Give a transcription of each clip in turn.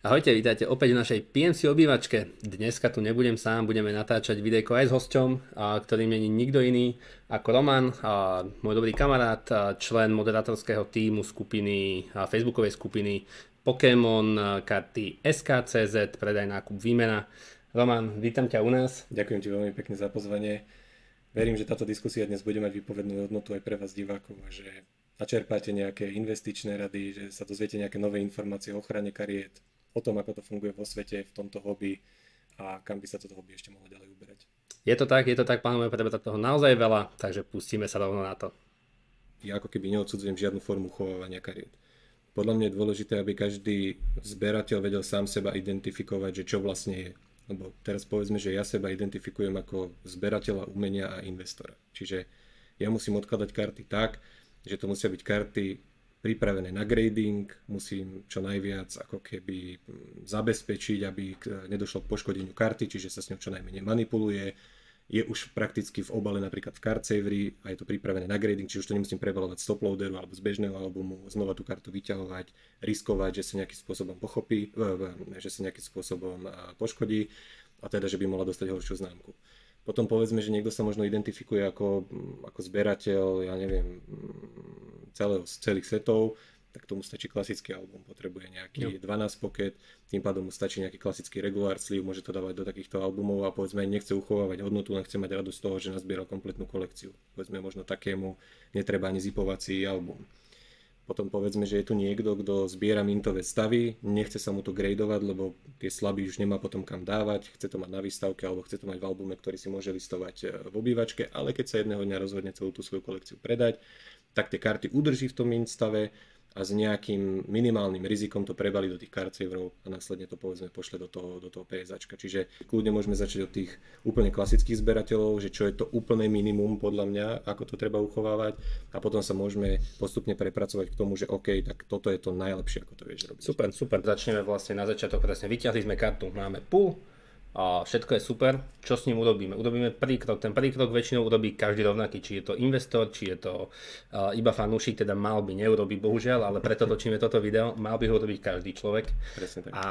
Ahojte, vítajte opäť v našej PMC obývačke. Dneska tu nebudem sám, budeme natáčať videjko aj s hosťom, ktorým nie je nikto iný ako Roman, môj dobrý kamarát, člen moderátorského tímu skupiny, facebookovej skupiny Pokémon karty SKCZ, predaj, nákup, výmena. Roman, vítam ťa u nás. Ďakujem ti veľmi pekne za pozvanie. Verím, že táto diskusia dnes bude mať výpovednú hodnotu aj pre vás divákov a že načerpáte nejaké investičné rady, že sa dozviete nejaké nové informácie o ochrane kariet, o tom, ako to funguje vo svete, v tomto hobby a kam by sa toto hobby ešte mohlo ďalej uberať. Je to tak, plánujeme prebrať toho naozaj veľa, takže pustíme sa rovno na to. Ja ako keby neodsudzujem žiadnu formu chovávania kariet. Podľa mňa je dôležité, aby každý zberateľ vedel sám seba identifikovať, že čo vlastne je. Lebo teraz povedzme, že ja seba identifikujem ako zberateľa umenia a investora. Čiže ja musím odkladať karty tak, že to musia byť karty pripravené na grading, musím čo najviac ako keby zabezpečiť, aby nedošlo k poškodeniu karty, čiže sa s ňou čo najmenej manipuluje. Je už prakticky v obale napríklad v card saveri a je to pripravené na grading, čiže už to nemusím prebalovať z toploaderu alebo z bežného albumu, znova tú kartu vyťahovať, riskovať, že sa nejakým spôsobom pochopí, že sa nejakým spôsobom poškodí a teda, že by mohla dostať horšiu známku. Potom povedzme, že niekto sa možno identifikuje ako zberateľ, ja neviem, celých setov, tak tomu stačí klasický album, potrebuje nejaký 12 pocket, tým pádom mu stačí nejaký klasický regular sleeve, môže to dávať do takýchto albumov a povedzme nechce uchovávať hodnotu, len chce mať radosť z toho, že nazbieral kompletnú kolekciu. Povedzme možno takému netreba ani zipovací album. Potom povedzme, že je tu niekto, kto zbiera mintové stavy, nechce sa mu to gradovať, lebo tie slaby už nemá potom kam dávať, chce to mať na výstavke alebo chce to mať v albume, ktorý si môže listovať v obývačke, ale keď sa jedného dňa rozhodne celú tú svoju kolekciu predať, tak tie karty udrží v tom mint stave a s nejakým minimálnym rizikom to prebali do tých card saverov a následne to povedzme pošle do toho PSAčka. Čiže kľudne môžeme začať od tých úplne klasických zberateľov, že čo je to úplné minimum podľa mňa, ako to treba uchovávať a potom sa môžeme postupne prepracovať k tomu, že OK, tak toto je to najlepšie, ako to vieš robiť. Super. Začneme vlastne na začiatok, presne vyťahli sme kartu, máme pool. A všetko je super, čo s ním urobíme? Urobíme prvý krok, ten prvý krok väčšinou urobí každý rovnaký, či je to investor, či je to iba fanúšik, teda mal by, neurobí bohužiaľ, ale preto točíme toto video, mal by ho urobiť každý človek. Presne tak. A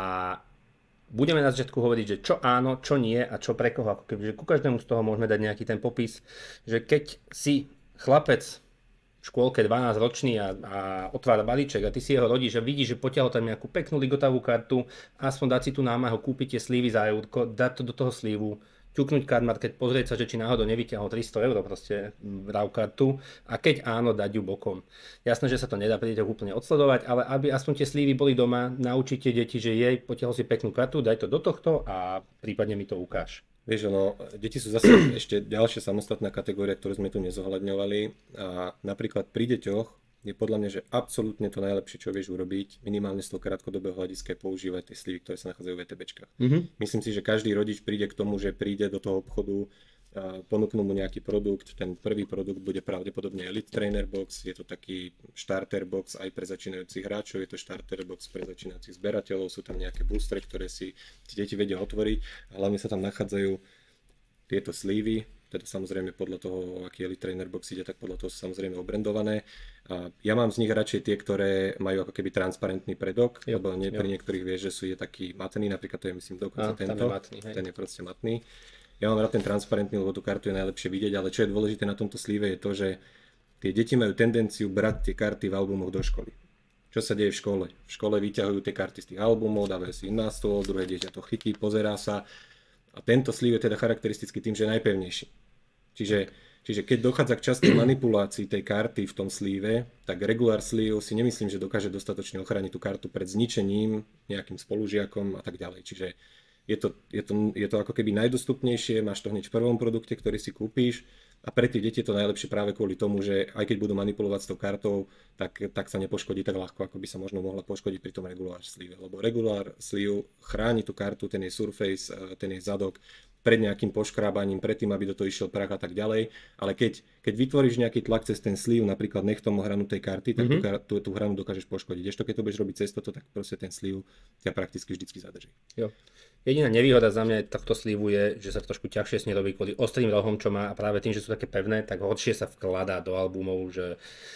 budeme na začiatku hovoriť, že čo áno, čo nie a čo pre koho, ako keby, že ku každému z toho môžeme dať nejaký ten popis, že keď si chlapec v škôlke 12 ročný a otvára balíček a ty si jeho rodíš a vidíš, že potiahol tam nejakú peknú ligotavú kartu, aspoň dať si tú námahu, kúpiť tie slívy za eurko, dať to do toho slívu, ťuknúť card market, pozrieť sa, že či náhodou nevyťahol 300 eur proste raw kartu a keď áno, dať ju bokom. Jasné, že sa to nedá pri deťoch úplne odsledovať, ale aby aspoň tie slívy boli doma, naučite deti, že jej potiahol si peknú kartu, daj to do tohto a prípadne mi to ukáž. Vieš, deti sú zase ešte ďalšia samostatná kategória, ktorú sme tu nezohľadňovali a napríklad pri deťoch je podľa mňa, že absolútne to najlepšie, čo vieš urobiť, minimálne z toho krátkodobého hľadiska je používať tie slivy, ktoré sa nachádzajú v VTBčkách. Myslím si, že každý rodič príde k tomu, že príde do toho obchodu, ponúknú mu nejaký produkt, ten prvý produkt bude pravdepodobne Elite Trainer Box, je to taký starter box aj pre začínajúcich hráčov, je to starter box pre začínajúcich zberateľov, sú tam nejaké boostre, ktoré si deti vedia otvoriť a hlavne sa tam nachádzajú tieto slívy, teda samozrejme podľa toho, aký Elite Trainer Box ide, tak podľa toho sú samozrejme obrandované. A ja mám z nich radšej tie, ktoré majú ako keby transparentný predok, lebo pri niektorých vieš, že je taký matný, napríklad to je myslím dokonca tento, ten je proste matný. Ja mám rád ten transparentný, lebo tú kartu je najlepšie vidieť, ale čo je dôležité na tomto slíve je to, že tie deti majú tendenciu brať tie karty v albumoch do školy. Čo sa deje v škole? V škole vyťahujú tie karty z tých albumov, dávajú si na stôl, druhé dieťa to chytí, pozerá sa a tento slív je teda charakteristický tým, že je najpevnejší. Čiže keď dochádza k častej manipulácii tej karty v tom slíve, tak regular sleeve si nemyslím, že dokáže dostatočne ochrániť tú kartu pred zničením nejakým spolužiakom a tak ďalej. Čiže je to ako keby najdostupnejšie, máš to hneď v prvom produkte, ktorý si kúpíš a pre tie deti je to najlepšie práve kvôli tomu, že aj keď budú manipulovať s tou kartou, tak sa nepoškodí tak ľahko, ako by sa možno mohla poškodiť pri tom regular sleeve. Lebo regular sleeve chráni tú kartu, ten jej surface, ten jej zadok pred nejakým poškrábaním, pred tým, aby do toho išiel prach a tak ďalej. Ale keď vytvoríš nejaký tlak cez ten sleeve, napríklad nechtom hranu tej karty, tak tú hranu dokážeš poškodiť. Ešte keď to budeš robiť cez toto, tak proste ten sleeve ťa prakticky vždycky zadrží. Jo. Jediná nevýhoda za mňa tohto slívu je, že sa trošku ťažšie s nej robí kvôli ostrým rohom, čo má a práve tým, že sú také pevné, tak horšie sa vkladá do albumov, že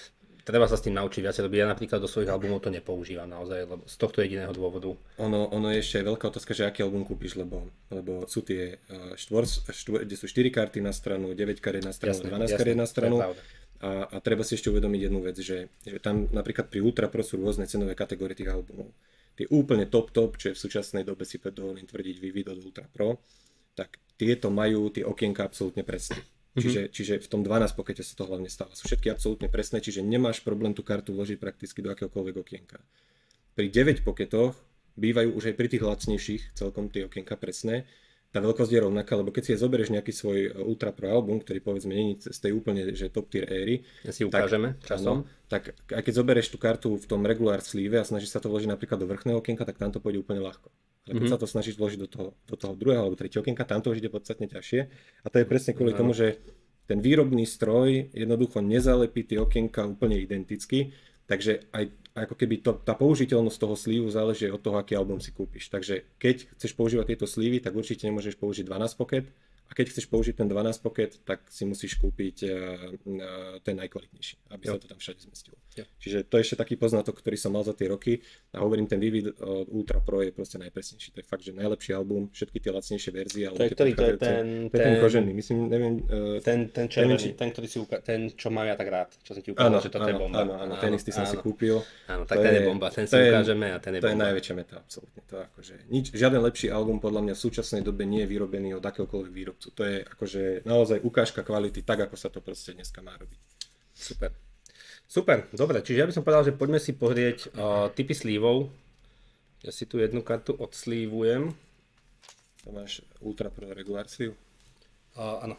treba sa s tým naučiť viacej, lebo ja napríklad do svojich albumov to nepoužívam naozaj, lebo z tohto jediného dôvodu. Ono je ešte aj veľká otázka, že aký album kúpiš, lebo sú tie kde sú 4 karty na stranu, 9 kariet na stranu, 12 kariet na stranu. A treba si ešte uvedomiť jednu vec, že tam napríklad pri Ultra Pro sú rôzne cenové kategórie tých albumov. Tie úplne top, čo je v súčasnej dobe si dovolím tvrdiť Vivid od Ultra Pro, tak tieto majú tie okienka absolútne presné. Čiže v tom 12 pokete sa to hlavne stáva. Sú všetky absolútne presné, čiže nemáš problém tú kartu vložiť prakticky do akéhokoľvek okienka. Pri 9 poketoch bývajú už aj pri tých lacnejších celkom tie okienka presné. Tá veľkosť je rovnaká, lebo keď si zoberieš nejaký svoj Ultra Pro album, ktorý povedzme nie je z tej úplne že top tier éry, ja si ukážeme časom. Tak aj keď zoberieš tú kartu v tom regular sleeve a snažíš sa to vložiť napríklad do vrchného okienka, tak tam to pôjde úplne ľahko. Ale keď sa to snažíš vložiť do toho druhého alebo tretieho okienka, tam to už ide podstatne ťažšie. A to je presne kvôli tomu, že ten výrobný stroj jednoducho nezalepí tie okienka úplne identicky, takže aj ako keby tá použiteľnosť toho sleeveu záleží od toho, aký album si kúpiš. Takže keď chceš používať tieto sleevey, tak určite nemôžeš použiť 12 pocket. A keď chceš použiť ten 12 pocket, tak si musíš kúpiť ten najkvalitnejší, aby sa to tam všade zmestilo. Čiže to je ešte taký poznatok, ktorý som mal za tie roky. A hovorím, ten Vivid Ultra Pro je proste najpresnejší. To je fakt, že najlepší album, všetky tie lacnejšie verzie. To je ktorý? To je ten kožený, myslím, neviem. Ten červený, ten, čo mám ja tak rád. Čo som ti ukázal, že toto je bomba. Áno, ten istý som si kúpil. Áno, tak ten je bomba, ten si ukážeme a ten je bomba. To je najväčšia meta, absolútne. To akože žiaden lepší album podľa mňa v súčasnej dobe nie je vyrobený od akéhokoľvek výrobcu. To je akože naozaj ukážka kvality, tak ako sa to proste dneska má robiť. Super, dobre, čiže ja by som povedal, že poďme si pozrieť typy slívov. Ja si tu jednu kartu odslívujem. To máš Ultra Pro regular sleeve? Áno.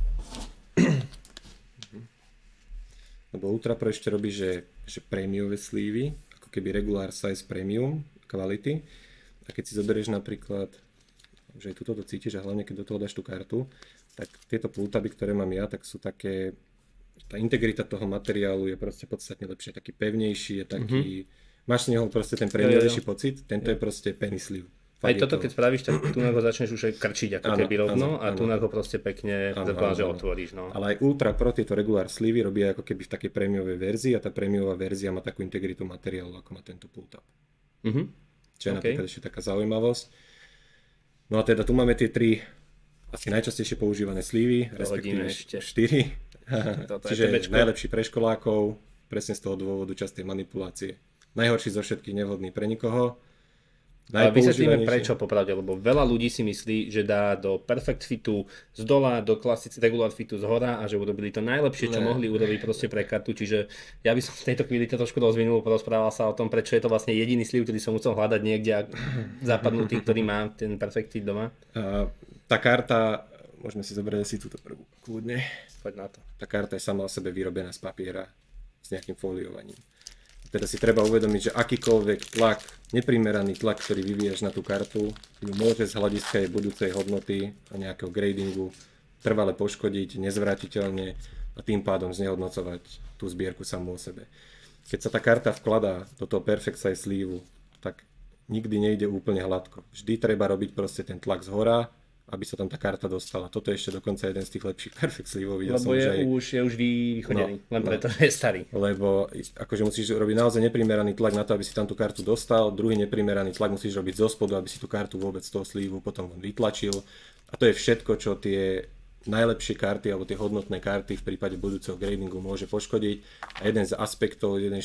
Lebo Ultra Pro ešte robí, že prémiové slívy, ako keby regular size premium kvality. A keď si zoberieš napríklad, že aj tuto to cítiš a hlavne keď do toho dáš tú kartu, tak tieto pultaby, ktoré mám ja, tak sú také, tá integrita toho materiálu je proste podstatne lepšie, taký pevnejší, je taký, máš z neho proste ten premiovejší pocit, tento je proste penny sleeve. Aj toto, keď spravíš, tak tu ho začneš už aj krčiť ako keby rovno a tu ho proste pekne že otvoríš. No. Ale aj Ultra Pro tieto regular sleevy robia ako keby v takej prémiovej verzii a tá prémiová verzia má takú integritu materiálu, ako má tento pull-tab. Čo je napríklad ešte taká zaujímavosť. No a teda tu máme tie tri asi najčastejšie používané sleevy, respektíve 4. Čiže najlepší pre školákov, presne z toho dôvodu častej manipulácie. Najhorší zo všetkých, nevhodný pre nikoho. Ale vysvetlíme prečo popravde, lebo veľa ľudí si myslí, že dá do perfect fitu z dola, do klasického regular fitu z hora a že urobili to najlepšie, čo mohli urobiť proste pre kartu, čiže ja by som v tejto chvíli to trošku rozvinul, porozprával sa o tom, prečo je to vlastne jediný sleeve, ktorý som musel hľadať niekde zapadnutý, ktorý má ten perfect fit doma. Tá karta, môžeme si zobrať asi túto prvú kľudne. Poď na to. Tá karta je sama o sebe vyrobená z papiera s nejakým foliovaním. Teda si treba uvedomiť, že akýkoľvek tlak, neprimeraný tlak, ktorý vyvíjaš na tú kartu, ju môže z hľadiska jej budúcej hodnoty a nejakého gradingu trvale poškodiť nezvratiteľne a tým pádom znehodnocovať tú zbierku samú o sebe. Keď sa tá karta vkladá do toho perfect size sleeve, tak nikdy nejde úplne hladko. Vždy treba robiť proste ten tlak z hora, aby sa tam tá karta dostala. Toto je ešte dokonca jeden z tých lepších perfect sleeveov. Lebo je už vychodený, len preto, že je starý. Lebo akože musíš robiť naozaj neprimeraný tlak na to, aby si tam tú kartu dostal, druhý neprimeraný tlak musíš robiť zo spodu, aby si tú kartu vôbec z toho sleeveu potom vytlačil. A to je všetko, čo tie najlepšie karty alebo tie hodnotné karty v prípade budúceho gradingu môže poškodiť. A jeden z aspektov, zo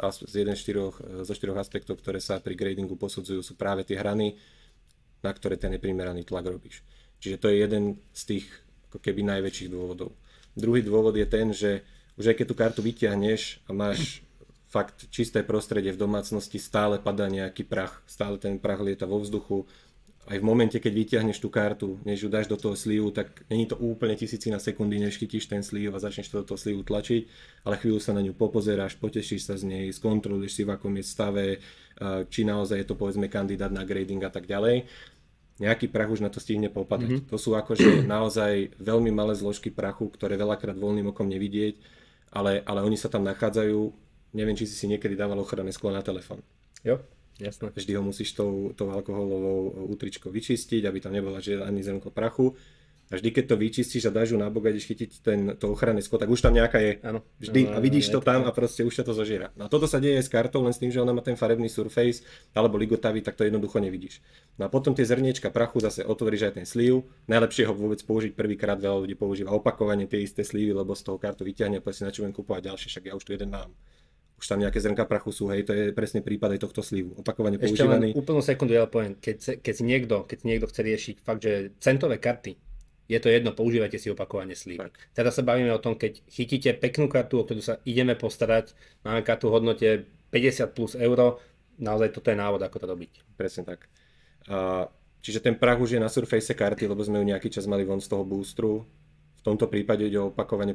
štyroch aspektov, ktoré sa pri gradingu posudzujú, sú práve tie hrany, na ktoré ten neprimeraný tlak robíš. Čiže to je jeden z tých ako keby najväčších dôvodov. Druhý dôvod je ten, že už aj keď tú kartu vyťahneš a máš fakt čisté prostredie v domácnosti, stále padá nejaký prach, stále ten prach lieta vo vzduchu. Aj v momente, keď vyťahneš tú kartu, než ju dáš do toho sleeveu, tak není to úplne tisícina sekundy, než chytíš ten sleeve a začneš to do toho sleeveu tlačiť, ale chvíľu sa na ňu popozeráš, potešíš sa z nej, skontroluješ si, v akom je stave, či naozaj je to povedzme kandidát na grading a tak ďalej. Nejaký prach už na to stihne popadať. To sú akože naozaj veľmi malé zložky prachu, ktoré veľakrát voľným okom nevidieť, ale oni sa tam nachádzajú. Neviem, či si niekedy dával ochranné sklo na telefón. Jo, jasné. Vždy ho musíš tou alkoholovou útričkou vyčistiť, aby tam nebola ani zrnko prachu. A vždy, keď to vyčistíš a dáš ju nabok a ideš chytiť to ochranné sklo, tak už tam nejaká je. Áno. Vždy. A vidíš to tam a proste už sa to zožiera. No a toto sa deje aj s kartou, len s tým, že ona má ten farebný surface alebo ligotavý, tak to jednoducho nevidíš. No a potom tie zrniečka prachu zase otvoríš aj ten sleeve. Najlepšie ho vôbec použiť prvýkrát, veľa ľudí používa opakovane tie isté sleevey, lebo z toho kartu vyťahne a povie si, na čo budem kúpovať ďalšie, však ja už tu jeden mám. Už tam nejaké zrnka prachu sú, hej, to je presne prípad aj tohto sleeveu. Opakovane používaný. Ešte len úplnú sekundu, ja poviem, keď si niekto chce riešiť fakt, že centové karty, je to jedno, používajte si opakovane sleeve. Teraz sa bavíme o tom, keď chytíte peknú kartu, o ktorú sa ideme postarať, máme kartu v hodnote 50 plus euro, naozaj toto je návod, ako to robiť. Presne tak. Čiže ten prach už je na surface karty, lebo sme ju nejaký čas mali von z toho boostru. V tomto prípade ide o opakovane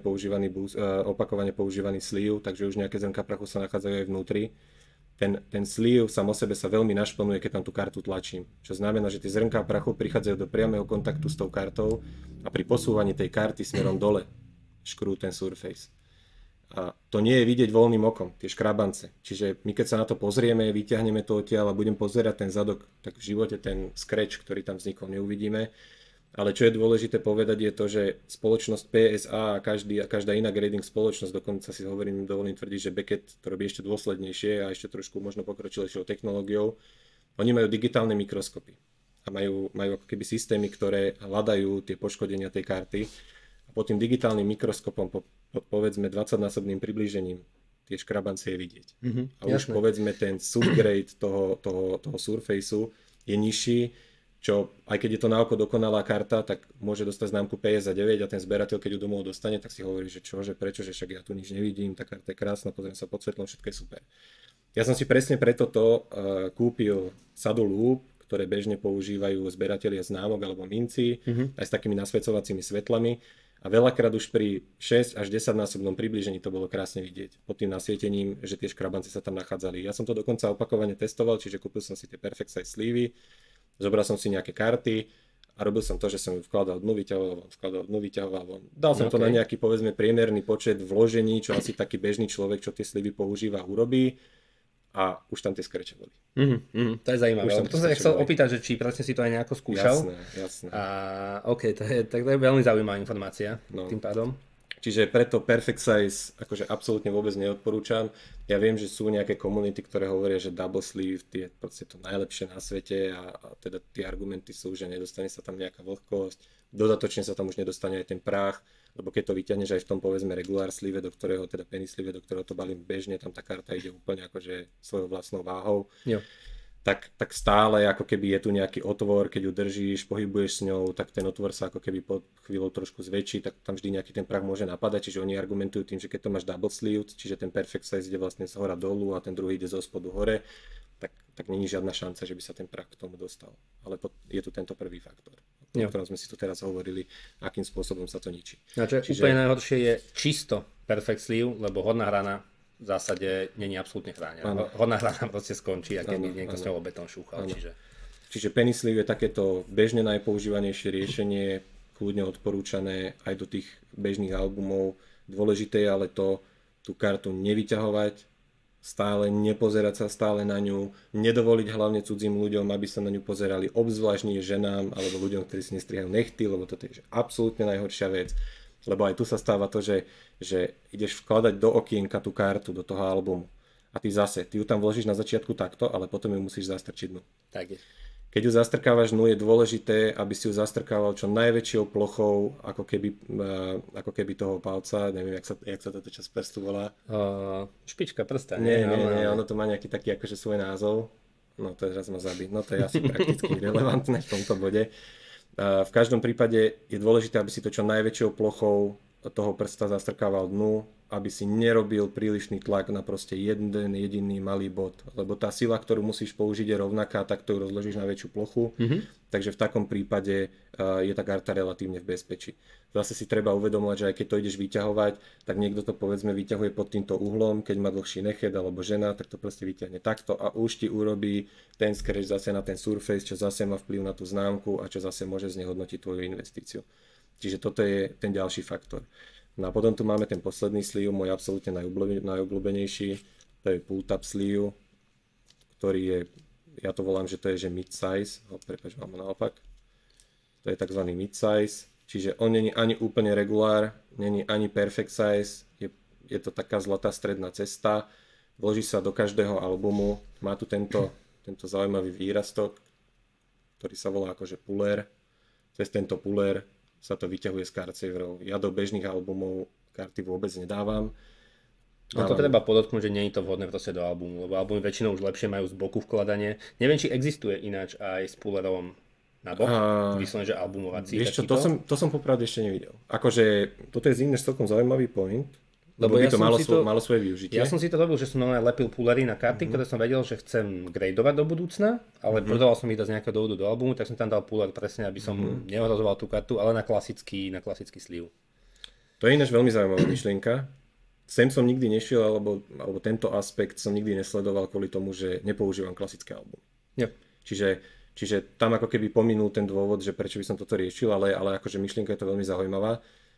používaný sleeve, takže už nejaké zrnka prachu sa nachádzajú aj vnútri. Ten sleeve sám o sebe sa veľmi našplnuje, keď tam tú kartu tlačím. Čo znamená, že tie zrnká prachu prichádzajú do priamého kontaktu s tou kartou a pri posúvaní tej karty smerom dole škrú ten surface. A to nie je vidieť voľným okom, tie škrabance. Čiže my keď sa na to pozrieme, vyťahneme to odtiaľ a budem pozerať ten zadok, tak v živote ten scratch, ktorý tam vznikol, neuvidíme. Ale čo je dôležité povedať je to, že spoločnosť PSA a každá iná grading spoločnosť, dokonca si dovolím tvrdiť, že Beckett to robí ešte dôslednejšie a ešte trošku možno pokročilejšou technológiou. Oni majú digitálne mikroskopy a majú ako keby systémy, ktoré hľadajú tie poškodenia tej karty a pod tým digitálnym mikroskopom pod povedzme 20-násobným priblížením tie škrabancie vidieť. A už povedzme ten subgrade toho surfaceu je nižší, čo aj keď je to na oko dokonalá karta, tak môže dostať známku PSA 9 a ten zberateľ, keď ju domov dostane, tak si hovorí, že čože, prečo, že však ja tu nič nevidím, tá karta je krásna, pozriem sa pod svetlom, všetko je super. Ja som si presne preto kúpil sadu lúp, ktoré bežne používajú zberatelia známok alebo minci, aj s takými nasvedcovacími svetlami. A veľakrát už pri 6 až 10 násobnom priblížení to bolo krásne vidieť pod tým nasvietením, že tie škrabance sa tam nachádzali. Ja som to dokonca opakovane testoval, čiže kúpil som si tie Perfect Size sleevey, zobral som si nejaké karty a robil som to, že som ju vkladal dnu, vyťahoval von. Dal som to na nejaký povedzme priemerný počet vložení, čo asi taký bežný človek, čo tie sleevey používa, urobí. A už tam tie skreče boli. To je zaujímavé. To sa chcel opýtať, že či presne si to aj nejako skúšal. Jasné. A OK, to je veľmi zaujímavá informácia tým pádom. Čiže preto Perfect Size akože absolútne vôbec neodporúčam. Ja viem, že sú nejaké komunity, ktoré hovoria, že double sleeve je proste to najlepšie na svete a teda tie argumenty sú, že nedostane sa tam nejaká vlhkosť, dodatočne sa tam už nedostane aj ten prach, lebo keď to vyťahneš aj v tom povedzme regular sleeve, do ktorého teda penny sleeve, do ktorého to balím bežne, tam tá karta ide úplne akože svojou vlastnou váhou. Jo. Tak stále ako keby je tu nejaký otvor, keď ju držíš, pohybuješ s ňou, tak ten otvor sa ako keby pod chvíľou trošku zväčší, tak tam vždy nejaký ten prach môže napadať, čiže oni argumentujú tým, že keď to máš double sleeve, čiže ten perfect size ide vlastne z hora dolu a ten druhý ide zo spodu hore, tak není žiadna šanca, že by sa ten prach k tomu dostal. Ale je tu tento prvý faktor, o ktorom sme si tu teraz hovorili, akým spôsobom sa to ničí. Čiže úplne najhoršie je čisto perfect sleeve, lebo horná hrana v zásade není absolútne chránená. Horná hrana proste skončí, ak by niekto s ňou betón šúchal. Čiže penny sleeve je takéto bežne najpoužívanejšie riešenie, kľudne odporúčané aj do tých bežných albumov. Dôležité je ale tú kartu nevyťahovať, stále nepozerať sa stále na ňu, nedovoliť hlavne cudzím ľuďom, aby sa na ňu pozerali, obzvlášť nie ženám alebo ľuďom, ktorí si nestrihajú nechty, lebo toto je absolútne najhoršia vec. Lebo aj tu sa stáva to, že ideš vkladať do okienka tú kartu, do toho albumu. A ty ju tam vložíš na začiatku takto, ale potom ju musíš zastrčiť dnu. Tak je. Keď ju zastrkávaš dnu, je dôležité, aby si ju zastrkával čo najväčšou plochou, ako keby toho palca. Neviem, jak sa toto čas prstu volá. Špička prsta. Nie, ono to má nejaký taký akože svoj názov. No to je raz ma zabí. No to je asi prakticky relevantné v tomto bode. V každom prípade je dôležité, aby si to čo najväčšou plochou toho prsta zastrkával dnu, aby si nerobil prílišný tlak na proste jeden jediný malý bod, lebo tá sila, ktorú musíš použiť, je rovnaká, tak to ju rozložíš na väčšiu plochu, takže v takom prípade je tá karta relatívne v bezpečí. Zase si treba uvedomovať, že aj keď to ideš vyťahovať, tak niekto to povedzme vyťahuje pod týmto uhlom, keď má dlhší nechet alebo žena, tak to proste vyťahne takto a už ti urobí ten scratch zase na ten surface, čo zase má vplyv na tú známku a čo zase môže znehodnotiť tvoju investíciu. Čiže toto je ten ďalší faktor. No a potom tu máme ten posledný sleeve, môj absolútne najobľúbenejší, to je pull tab sleeve, ktorý je, ja to volám, že to je že mid-size, prepáč, mám ho naopak, to je tzv. Mid-size, čiže on není ani úplne regulár, není ani perfect size, je to taká zlatá stredná cesta, vloží sa do každého albumu, má tu tento zaujímavý výrastok, ktorý sa volá akože puller. Cez tento puller sa to vyťahuje z card saverov. Ja do bežných albumov karty vôbec nedávam. No to treba podotknúť, že nie je to vhodné proste do albumu, lebo albumy väčšinou už lepšie majú z boku vkladanie. Neviem, či existuje ináč aj s pullerom na bok, vyslovene, že albumovací. Vieš čo, to som popravde ešte nevidel. Akože, toto je inéž celkom zaujímavý point, lebo by ja to malo svoje využitie. Ja som si to robil, že som normálne lepil pullery na karty, ktoré som vedel, že chcem gradovať do budúcna, ale prodával som ich z nejakého dôvodu do albumu, tak som tam dal puller presne, aby som neohrozoval tú kartu, ale na klasický sleeve. To je ináč veľmi zaujímavá myšlienka. Sem som nikdy nešiel, alebo tento aspekt som nikdy nesledoval kvôli tomu, že nepoužívam klasické album. Yep. Čiže tam ako keby pominul ten dôvod, že prečo by som toto riešil, ale akože myšlienka je to veľmi zaujímavá.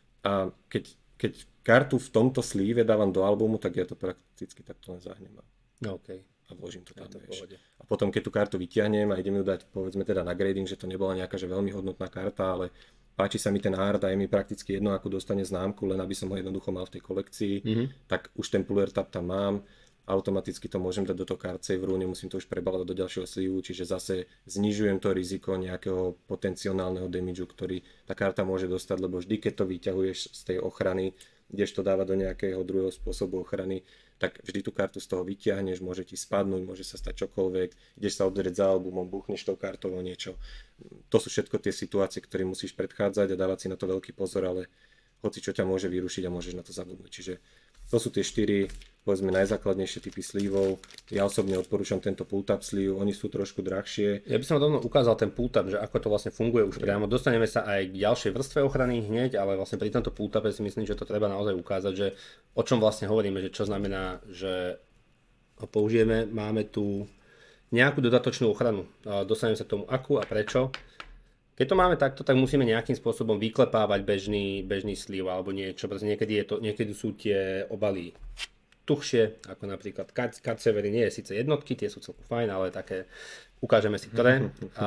A keď kartu v tomto sleeve dávam do albumu, tak ja to prakticky takto len zahnem Okay. A vložím to tam. A potom keď tú kartu vyťahnem a idem ju dať povedzme teda na grading, že to nebola nejaká že veľmi hodnotná karta, ale páči sa mi ten art a je mi prakticky jedno, ako dostane známku, len aby som ho jednoducho mal v tej kolekcii, tak už ten puller tab tam mám, automaticky to môžem dať do toho card saveru, nemusím to už prebalať do ďalšieho sleeveu, čiže zase znižujem to riziko nejakého potenciálneho damageu, ktorý tá karta môže dostať, lebo vždy, keď to vyťahuješ z tej ochrany, ideš to dávať do nejakého druhého spôsobu ochrany, tak vždy tú kartu z toho vyťahneš, môže ti spadnúť, môže sa stať čokoľvek, ideš sa obzrieť za albumom, buchneš tou kartou o niečo. To sú všetko tie situácie, ktoré musíš predchádzať a dávať si na to veľký pozor, ale hoci čo ťa môže vyrušiť a môžeš na to zabudnúť. Čiže to sú tie 4, povedzme, najzákladnejšie typy sleeveov. Ja osobne odporúčam tento pull-tab sleeve, oni sú trošku drahšie. Ja by som rovno ukázal ten pull-tab, že ako to vlastne funguje už priamo. Dostaneme sa aj k ďalšej vrstve ochrany hneď, ale vlastne pri tomto pull-tabe si myslím, že to treba naozaj ukázať, že o čom vlastne hovoríme, že čo znamená, že ho použijeme, máme tu nejakú dodatočnú ochranu. Dostaneme sa k tomu akú a prečo. Keď to máme takto, tak musíme nejakým spôsobom vyklepávať bežný sleeve alebo niečo, pretože niekedy sú tie obaly tuhšie, ako napríklad card savery, nie je síce jednotky, tie sú celkom fajn, ale také, ukážeme si ktoré.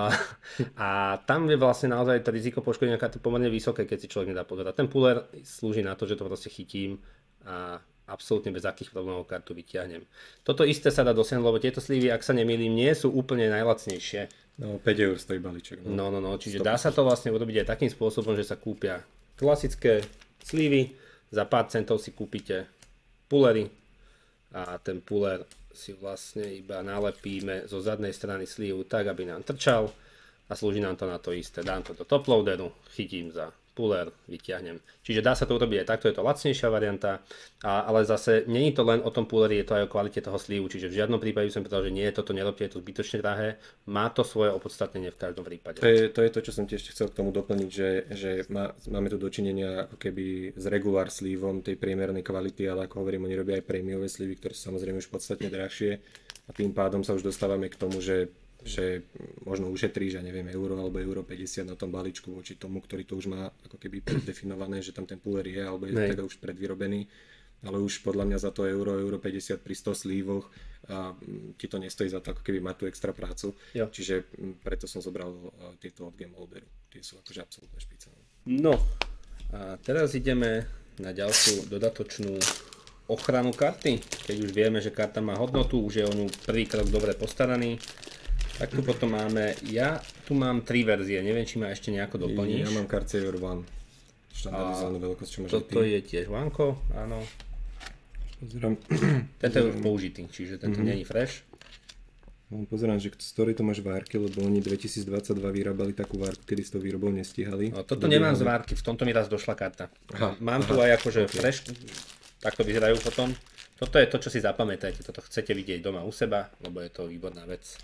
A tam je vlastne naozaj to riziko poškodenia karty pomerne vysoké, keď si človek nedá pozerať. Ten puller slúži na to, že to proste chytím a absolútne bez akých problémov kartu vyťahnem. Toto isté sa dá dosiahnuť, lebo tieto sleevey, ak sa nemýlim, nie sú úplne najlacnejšie. No, 5 eur stojí balíček. No, čiže dá sa to vlastne urobiť aj takým spôsobom, že sa kúpia klasické sleevey, za pár centov si kúpite pullery a ten puller si vlastne iba nalepíme zo zadnej strany sleeve tak, aby nám trčal a slúži nám to na to isté. Dám to do top loaderu, chytím za puller, vyťahnem. Čiže dá sa to urobiť aj takto, je to lacnejšia varianta, ale zase nie je to len o tom pulleri, je to aj o kvalite toho sleeve, čiže v žiadnom prípade som povedal, že nie, toto nerobte, je to zbytočne drahé, má to svoje opodstatnenie v každom prípade. To je to, čo som tiež chcel k tomu doplniť, že máme tu dočinenia ako keby s regular sleeveom tej priemernej kvality, ale ako hovorím, oni robia aj prémiové sleevey, ktoré sú samozrejme už podstatne drahšie a tým pádom sa už dostávame k tomu, že možno ušetríš, ja neviem, euro alebo euro 50 na tom balíčku voči tomu, ktorý to už má ako keby preddefinované, že tam ten puller je, alebo je teda už predvyrobený, ale už podľa mňa za to euro 50 pri 100 slívoch a ti to nestojí za to ako keby mať tú extra prácu. Jo. Čiže preto som zobral tieto od Game Holderu. Tie sú akože absolútne špicálne. No a teraz ideme na ďalšiu dodatočnú ochranu karty. Keď už vieme, že karta má hodnotu, už je o ňu prvý krok dobre postaraný. Tak tu potom máme, ja tu mám 3 verzie, neviem, či ma ešte nejako doplníš. Ja mám Card Saver One, štandardizovanú veľkosť, čo máš aj ty. Toto je tiež Vanko, áno. Pozerám. Tento je už použitý, čiže tento nie je fresh. Pozerám, že z ktorej to máš várky, lebo oni 2022 vyrábali takú várku, kedy s tou výrobou nestíhali. No, toto nemám z várky, v tomto mi raz došla karta. Mám tu aj akože fresh, takto vyzerajú potom. Toto je to, čo si zapamätajte, toto chcete vidieť doma u seba, lebo je to výborná vec.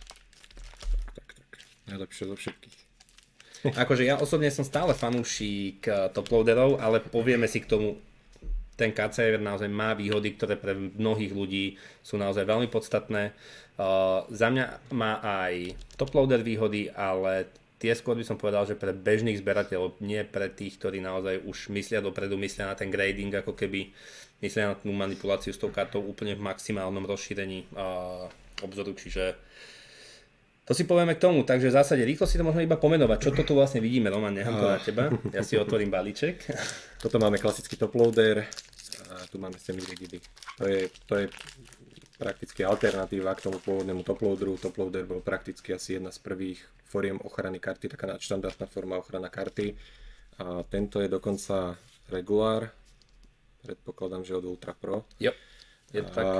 Najlepšie zo všetkých. Akože ja osobne som stále fanúšik toploaderov, ale povieme si k tomu, ten card saver naozaj má výhody, ktoré pre mnohých ľudí sú naozaj veľmi podstatné. Za mňa má aj toploader výhody, ale tie skôr by som povedal, že pre bežných zberateľov, nie pre tých, ktorí naozaj už myslia dopredu, myslia na ten grading, ako keby myslia na tú manipuláciu s tou kartou úplne v maximálnom rozšírení obzoru, čiže To si povieme k tomu, takže v zásade rýchlo si to môžeme iba pomenovať. Čo to tu vlastne vidíme, Roman, nechám to na teba. Ja si otvorím balíček. Toto máme klasický top loader a tu máme semi-rigidy. To je prakticky alternatíva k tomu pôvodnému top loaderu. Top loader bol prakticky asi jedna z prvých foriem ochrany karty, taká nadštandardná forma ochrana karty. A tento je dokonca regular. Predpokladám, že od Ultra Pro. Jo, je to tak.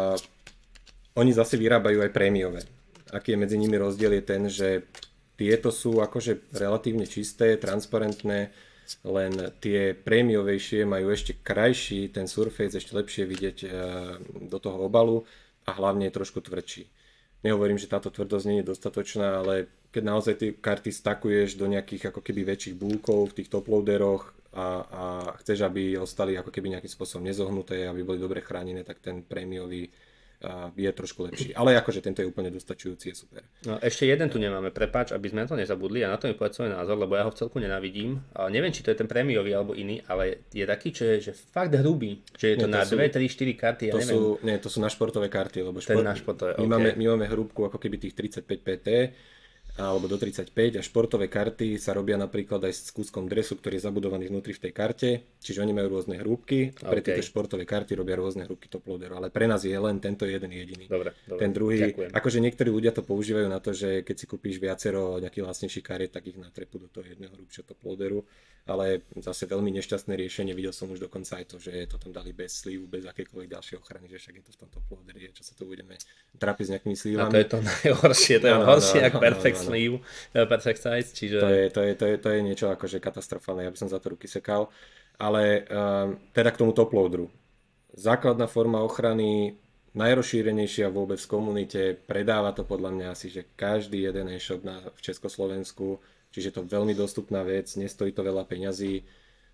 Oni zase vyrábajú aj prémiové. Aký je medzi nimi rozdiel je ten, že tieto sú akože relatívne čisté, transparentné, len tie prémiovejšie majú ešte krajší ten surface, ešte lepšie vidieť do toho obalu a hlavne je trošku tvrdší. Nehovorím, že táto tvrdosť nie je dostatočná, ale keď naozaj tie karty stakuješ do nejakých ako keby väčších búlkov v tých top loaderoch a chceš, aby ostali ako keby nejakým spôsobom nezohnuté, aby boli dobre chránené, tak ten prémiový je trošku lepší. Ale akože tento je úplne dostačujúci, je super. No, ešte jeden tu nemáme, prepáč, aby sme to nezabudli a na to mi povedz svoj názor, lebo ja ho v celku nenávidím. Ale neviem, či to je ten prémiový alebo iný, ale je taký, že fakt hrubý. Že je to na 2, 3, 4 karty, ja neviem. To sú na športové karty, lebo na športové, my máme hrúbku ako keby tých 35 PT, alebo do 35 a športové karty sa robia napríklad aj s kúskom dresu, ktorý je zabudovaný vnútri v tej karte, čiže oni majú rôzne hrúbky a pre tieto športové karty robia rôzne hrúbky top loaderu, ale pre nás je len tento jeden jediný. Dobre, ten druhý, ďakujem. Akože niektorí ľudia to používajú na to, že keď si kúpiš viacero nejakých lacnejších kariet, tak ich natrepú do toho jedného hrubšieho top loaderu, ale zase veľmi nešťastné riešenie, videl som už dokonca aj to, že to tam dali bez slívu, bez akékoľvek ďalšej ochrany, že však je to v tom top loaderi, čo sa tu budeme trápiť s nejakými slívami. A to je to najhoršie, to je horšie ako perfect sleeve, perfect size, čiže... To je niečo akože katastrofálne, ja by som za to ruky sekal, ale teda k tomu top loaderu. Základná forma ochrany, najrozšírenejšia vôbec v komunite, predáva to podľa mňa asi, že každý jeden e-shop v Československu, čiže to veľmi dostupná vec, nestojí to veľa peňazí.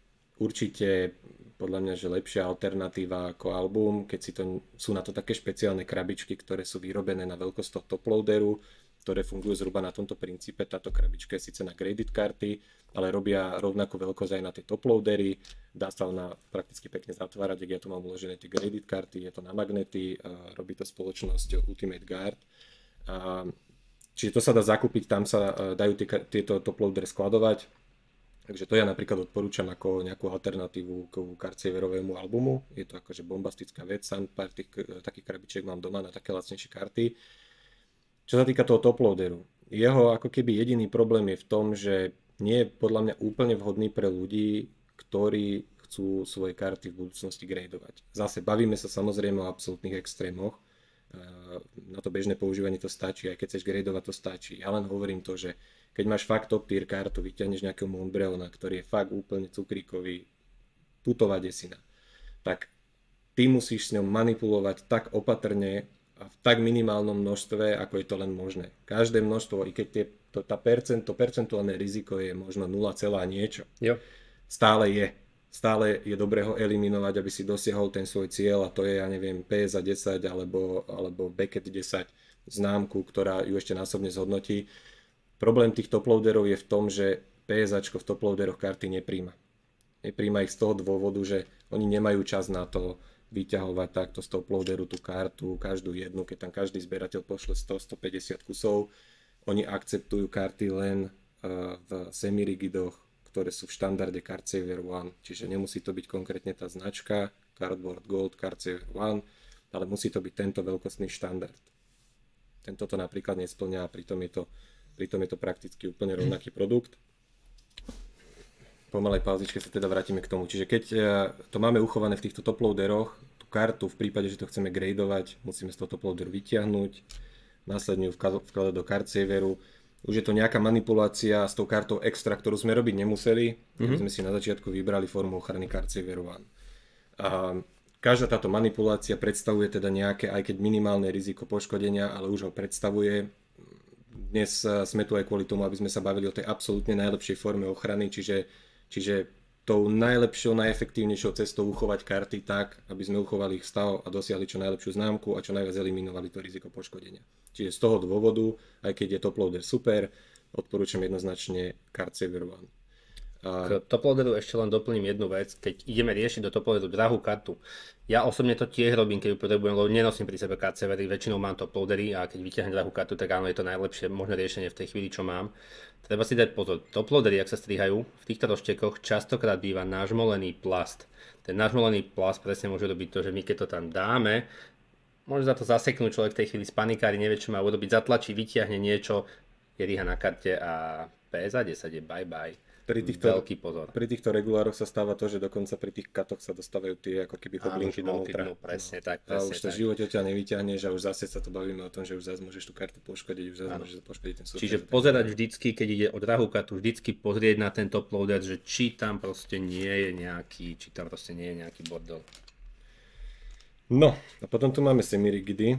Určite podľa mňa, že lepšia alternatíva ako album, keď sú na to také špeciálne krabičky, ktoré sú vyrobené na veľkosť toho top loaderu, ktoré fungujú zhruba na tomto princípe. Táto krabička je síce na graded karty, ale robia rovnakú veľkosť aj na tie top loadery. Dá sa ona prakticky pekne zatvárať, ak ja tu mám uložené tie graded karty, je to na magnety, robí to spoločnosť Ultimate Guard. Čiže to sa dá zakúpiť, tam sa dajú tieto top loadery skladovať. Takže to ja napríklad odporúčam ako nejakú alternatívu k Cardsaverovému albumu. Je to akože bombastická vec, sám pár takých krabičiek mám doma na také lacnejšie karty. Čo sa týka toho top loaderu, jeho ako keby jediný problém je v tom, že nie je podľa mňa úplne vhodný pre ľudí, ktorí chcú svoje karty v budúcnosti gradovať. Zase bavíme sa samozrejme o absolútnych extrémoch. Na to bežné používanie to stačí, aj keď chceš gradovať to stačí. Ja len hovorím to, že keď máš fakt top tier kartu, vyťahneš nejakého Montbreona, ktorý je fakt úplne cukríkový, tutová desina, tak ty musíš s ňou manipulovať tak opatrne a v tak minimálnom množstve, ako je to len možné. Každé množstvo, i keď to percentuálne riziko je možno 0, niečo, stále je dobré ho eliminovať, aby si dosiahol ten svoj cieľ, a to je, ja neviem, PSA 10 alebo Beckett 10 známku, ktorá ju ešte násobne zhodnotí. Problém tých top loaderov je v tom, že PSAčko v top loaderoch karty nepríjma. Nepríjma ich z toho dôvodu, že oni nemajú čas na to vyťahovať takto z top loaderu tú kartu, každú jednu, keď tam každý zberateľ pošle 100-150 kusov. Oni akceptujú karty len v semi-rigidoch, ktoré sú v štandarde Cardsaver One, čiže nemusí to byť konkrétne tá značka Cardboard Gold Cardsaver One, ale musí to byť tento veľkostný štandard. Tento to napríklad nesplňa a pritom je to prakticky úplne rovnaký produkt. Po malej pauzičke sa teda vrátime k tomu. Čiže keď to máme uchované v týchto top loaderoch, tú kartu v prípade, že to chceme gradovať, musíme z toho top loaderu vyťahnuť, následne ju vkladať do Cardsaveru. Už je to nejaká manipulácia s tou kartou extra, ktorú sme robiť nemuseli. Sme si na začiatku vybrali formu ochrany Cardsaver One. A každá táto manipulácia predstavuje teda nejaké, aj keď minimálne riziko poškodenia, ale už ho predstavuje. Dnes sme tu aj kvôli tomu, aby sme sa bavili o tej absolútne najlepšej forme ochrany, čiže tou najlepšou, najefektívnejšou cestou uchovať karty tak, aby sme uchovali ich stav a dosiahli čo najlepšiu známku a čo najviac eliminovali to riziko poškodenia. Čiže z toho dôvodu, aj keď je top loader super, odporúčam jednoznačne Cardsaver One. K toploaderu ešte len doplním jednu vec. Keď ideme riešiť do toploaderu drahú kartu, ja osobne to tiež robím, keď ju potrebujem, lebo nenosím pri sebe card servery, väčšinou mám toploadery a keď vyťahnem drahú kartu, tak áno, je to najlepšie možné riešenie v tej chvíli, čo mám. Treba si dať pozor, toploadery, ak sa strihajú, v týchto roztekoch častokrát býva nažmolený plast. Ten nažmolený plast presne môže robiť to, že my keď to tam dáme, môže za to zaseknúť človek v tej chvíli z panikári, nevie, čo má urobiť, zatlačí, vyťahne niečo, je rýha na karte a PS 10 je bye bye. Veľký pozor. Pri týchto regulároch sa stáva to, že dokonca pri tých katoch sa dostávajú tie ako keby hoblinky donútra. Presne tak. A už to v živote ťa nevyťahneš a už zase sa to bavíme o tom, že už zase môžeš tú kartu poškodiť, už zase môžeš poškodiť ten software. Čiže pozerať vždycky, keď ide o drahú kartu, vždycky pozrieť na ten top loader, že či tam proste nie je nejaký bordel. No, a potom tu máme semi-rigidy.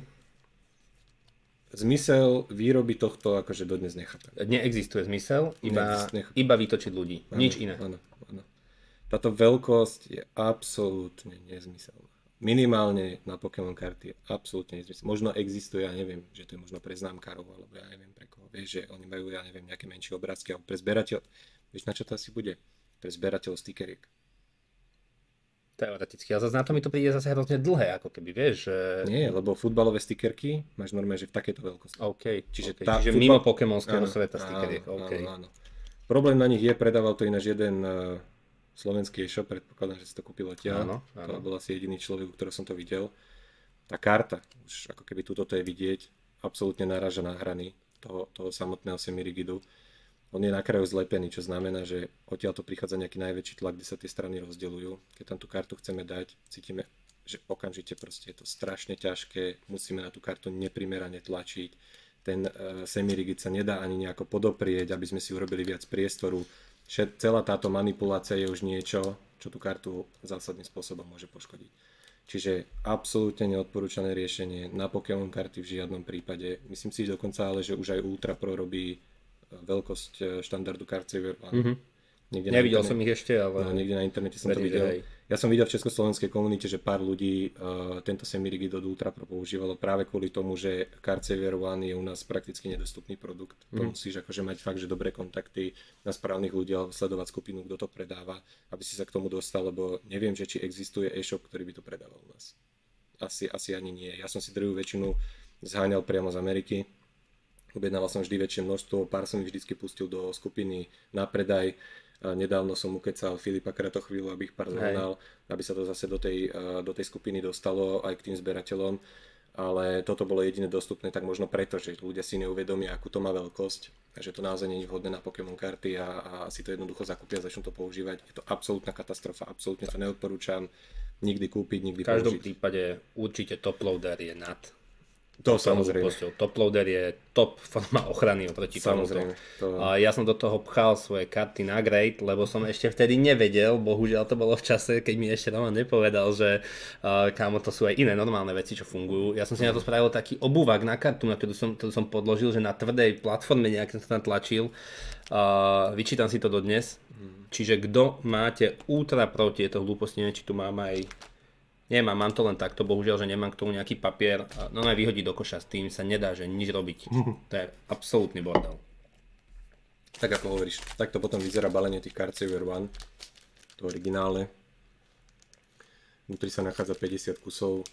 Zmysel výroby tohto akože dodnes nechápem. Neexistuje zmysel, iba vytočiť ľudí. Áno, nič iné. Áno. Táto veľkosť je absolútne nezmyselná. Minimálne na Pokémon karty je absolútne nezmyselná. Možno existuje, ja neviem, že to je možno pre známkarov, alebo ja neviem pre koho. Vieš, že oni majú, ja neviem, nejaké menšie obrázky, alebo pre zberateľ. Vieš, na čo to asi bude? Pre zberateľov stikeriek. Teoreticky, ale zase na to mi to príde zase hrozne dlhé, ako keby, vieš, že... Nie, lebo futbalové stikerky máš normálne, že v takejto veľkosti. Čiže mimo pokémonského sveta stikeriek, áno. Problém na nich je, predával to ináč jeden slovenský e-shop, predpokladám, že si to kúpil odtiaľ. To bol asi jediný človek, u ktorého som to videl. Tá karta, už ako keby túto je vidieť, absolútne naráža na hrany toho samotného semi-rigidu. On je na kraju zlepený, čo znamená, že odtiaľ to prichádza nejaký najväčší tlak, kde sa tie strany rozdeľujú. Keď tam tú kartu chceme dať, cítime, že okamžite proste je to strašne ťažké, musíme na tú kartu neprimerane tlačiť. Ten semi-rigid sa nedá ani nejako podoprieť, aby sme si urobili viac priestoru. Celá táto manipulácia je už niečo, čo tú kartu zásadným spôsobom môže poškodiť. Čiže absolútne neodporúčané riešenie na Pokémon karty v žiadnom prípade. Myslím si dokonca ale, že už aj Ultra Pro robí veľkosť štandardu Card Saver One. Nevidel som ich ešte, ale... No, niekde na internete som to videl. Ja som videl v československej komunite, že pár ľudí tento semi-rigid od Ultra Pro používalo práve kvôli tomu, že Card Saver One je u nás prakticky nedostupný produkt. To musíš akože mať fakt, že dobré kontakty na správnych ľudí, alebo sledovať skupinu, kto to predáva, aby si sa k tomu dostal, lebo neviem, že či existuje e-shop, ktorý by to predával u nás. Asi ani nie. Ja som si druhú väčšinu zháňal priamo z Ameriky. Objednával som vždy väčšie množstvo, pár som ich vždycky pustil do skupiny na predaj. Nedávno som ukecal Filipa Kratochvíľu, aby ich pár zohnal, aby sa to zase do tej skupiny dostalo aj k tým zberateľom. Ale toto bolo jediné dostupné, tak možno preto, že ľudia si neuvedomia, akú to má veľkosť, že to naozaj nie je vhodné na Pokémon karty a si to jednoducho zakúpia a začnú to používať. Je to absolútna katastrofa, absolútne to neodporúčam nikdy kúpiť, nikdy použiť. V každom prípade určite top loader je nad. To samozrejme. Top loader je top forma ochrany oproti tomuto. Ja som do toho pchal svoje karty na Great, lebo som ešte vtedy nevedel, bohužiaľ to bolo v čase, keď mi ešte Roman nepovedal, že kámo, to sú aj iné normálne veci, čo fungujú. Ja som si na to spravil taký obuvák na kartu, na ktorú som podložil, že na tvrdej platforme nejak som tam tlačil. Vyčítam si to dodnes. Čiže kto máte Ultra Pro tieto hlúposti, neviem, či tu mám aj... Nemám, mám to len takto, bohužiaľ, že nemám k tomu nejaký papier. No aj vyhodí do koša, s tým sa nedá, že nič robiť. To je absolútny bordel. Tak ako hovoríš, takto potom vyzerá balenie tých Card Saver One. To originálne. Vnútri sa nachádza 50 kusov.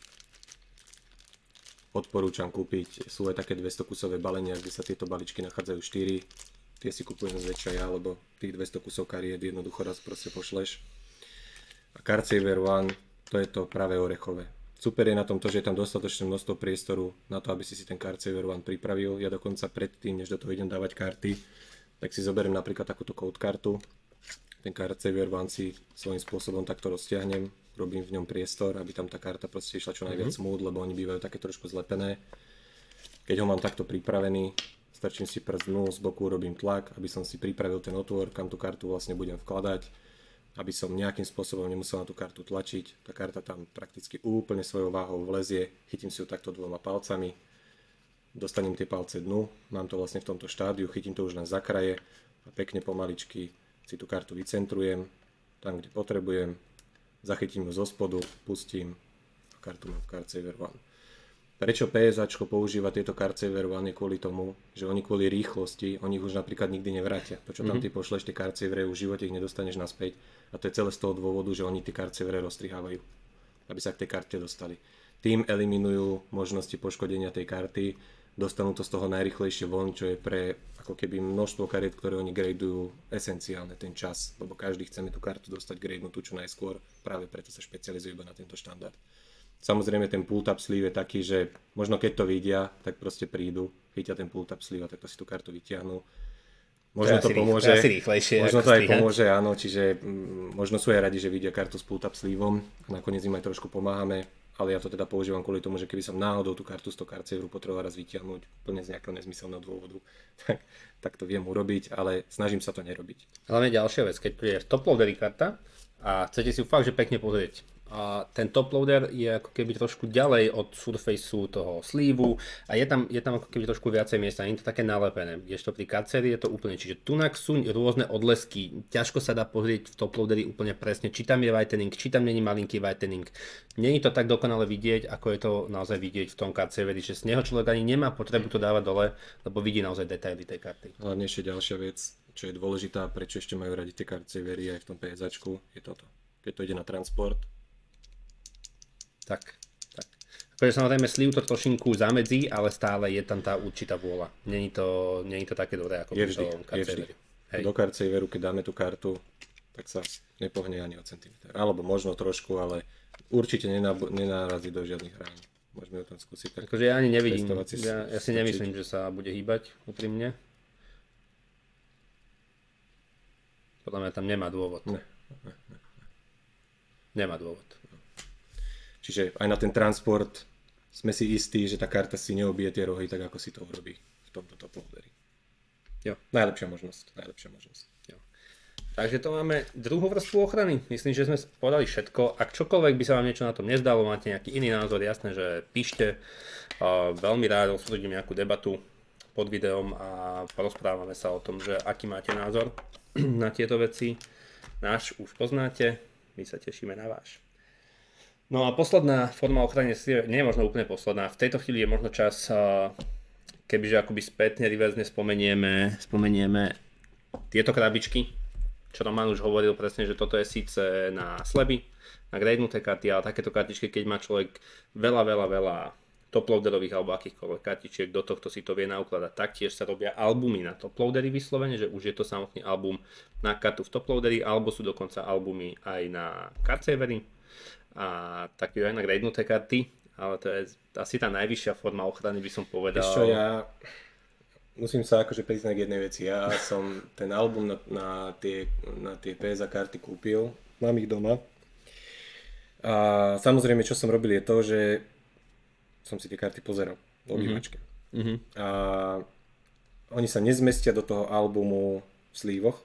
Odporúčam kúpiť, sú aj také 200 kusové balenia, kde sa tieto baličky nachádzajú 4. Tie si kúpujem zväčša ja, lebo tých 200 kusov kariet jednoducho raz proste pošleš. A Card Saver One, to je to práve orechové. Super je na tom to, že je tam dostatočné množstvo priestoru na to, aby si ten Card Saver One pripravil. Ja dokonca predtým, než do toho idem dávať karty, tak si zoberiem napríklad takúto code kartu. Ten Card Saver One si svojím spôsobom takto roztiahnem, robím v ňom priestor, aby tam tá karta proste išla čo najviac smooth, lebo oni bývajú také trošku zlepené. Keď ho mám takto pripravený, strčím si prst dnu, z boku robím tlak, aby som si pripravil ten otvor, kam tú kartu vlastne budem vkladať, aby som nejakým spôsobom nemusel na tú kartu tlačiť. Tá karta tam prakticky úplne svojou váhou vlezie, chytím si ju takto 2 palcami, dostanem tie palce dnu, mám to vlastne v tomto štádiu, chytím to už len za kraje a pekne pomaličky si tú kartu vycentrujem, tam kde potrebujem, zachytím ju zo spodu, pustím a kartu mám v Card Saver One. prečo PSAčko používa tieto cardsavery a nie kvôli tomu, že oni kvôli rýchlosti, oni ich už napríklad nikdy nevrátia. To, čo tam ty pošleš, tie cardsavery, už v živote ich nedostaneš naspäť. A to je celé z toho dôvodu, že oni tie cardsavery roztrihávajú, aby sa k tej karte dostali. Tým eliminujú možnosti poškodenia tej karty, dostanú to z toho najrýchlejšie von, čo je pre ako keby množstvo kariet, ktoré oni gradujú, esenciálne ten čas, lebo každý chceme tú kartu dostať gradenutú čo najskôr, práve preto sa špecializujú iba na tento štandard. Samozrejme ten pull-tab sleeve je taký, že možno keď to vidia, tak proste prídu, chytia ten pull-tab sleeve a takto si tú kartu vytiahnu. Možno to pomôže, možno to aj pomôže, áno, čiže možno sú aj radi, že vidia kartu s pull-tab sleeveom a nakoniec im aj trošku pomáhame. Ale ja to teda používam kvôli tomu, že keby som náhodou tú kartu z toho cardsaveru potreboval raz vyťahnuť úplne z nejakého nezmyselného dôvodu, tak to viem urobiť, ale snažím sa to nerobiť. Hlavne ďalšia vec, keď je v toploadery karta a chcete si ju fakt, že pekne pozrieť. A ten toploader je ako keby trošku ďalej od surfaceu toho sleeveu a je tam ako keby trošku viacej miesta, nie je to také nalepené, kdežto pri cardsavery je to úplne, čiže tunak sú rôzne odlesky, ťažko sa dá pozrieť v toploadery úplne presne, či tam je whitening, či tam není malinký whitening. Nie je to tak dokonale vidieť, ako je to naozaj vidieť v tom cardsavery, že z neho človek ani nemá potrebu to dávať dole, lebo vidí naozaj detaily tej karty. Hlavne ešte ďalšia vec, čo je dôležitá, prečo ešte majú radi tie cardsavery aj v tom PSAčku, je toto. Keď to ide na transport, Tak. Akože samozrejme sleeve to trošinku zamedzí, ale stále je tam tá určitá vôľa. Není to také dobré ako v tom cardsaveru. Do cardsaveru, keď dáme tú kartu, tak sa nepohne ani o centimeter. Alebo možno trošku, ale určite nenárazí do žiadnych rán. Môžeme ju tam skúsiť. Tak akože ja ani nevidím. Ja si nemyslím, že sa bude hýbať úprimne. Podľa mňa tam nemá dôvod. Nemá dôvod. Čiže aj na ten transport sme si istí, že tá karta si neobije tie rohy tak, ako si to urobí v tomto toploaderi. Jo. Najlepšia možnosť. Jo. Takže to máme druhú vrstvu ochrany. Myslím, že sme povedali všetko. Ak čokoľvek by sa vám niečo na tom nezdalo, máte nejaký iný názor, jasné, že píšte. Veľmi rád osúdim nejakú debatu pod videom a porozprávame sa o tom, že aký máte názor na tieto veci. Náš už poznáte, my sa tešíme na váš. No a posledná forma ochrany nie je možno úplne posledná. V tejto chvíli je možno čas, kebyže akoby spätne, reverzne spomenieme tieto krabičky, čo Roman už hovoril presne, že toto je síce na sleby, na gradenuté karty, ale takéto kartičky, keď má človek veľa toploaderových alebo akýchkoľvek kartičiek, do tohto si to vie naukladať. Taktiež sa robia albumy na toploadery vyslovene, že už je to samotný album na kartu v toploadery, alebo sú dokonca albumy aj na cardsavery. A taktiež aj na gradenuté karty, ale to je asi tá najvyššia forma ochrany, by som povedal. Ešte ja musím sa akože priznať k jednej veci. Ja som ten album na tie PSA karty kúpil, mám ich doma. A samozrejme, čo som robil je to, že som si tie karty pozeral v obývačke. A oni sa nezmestia do toho albumu v slívoch.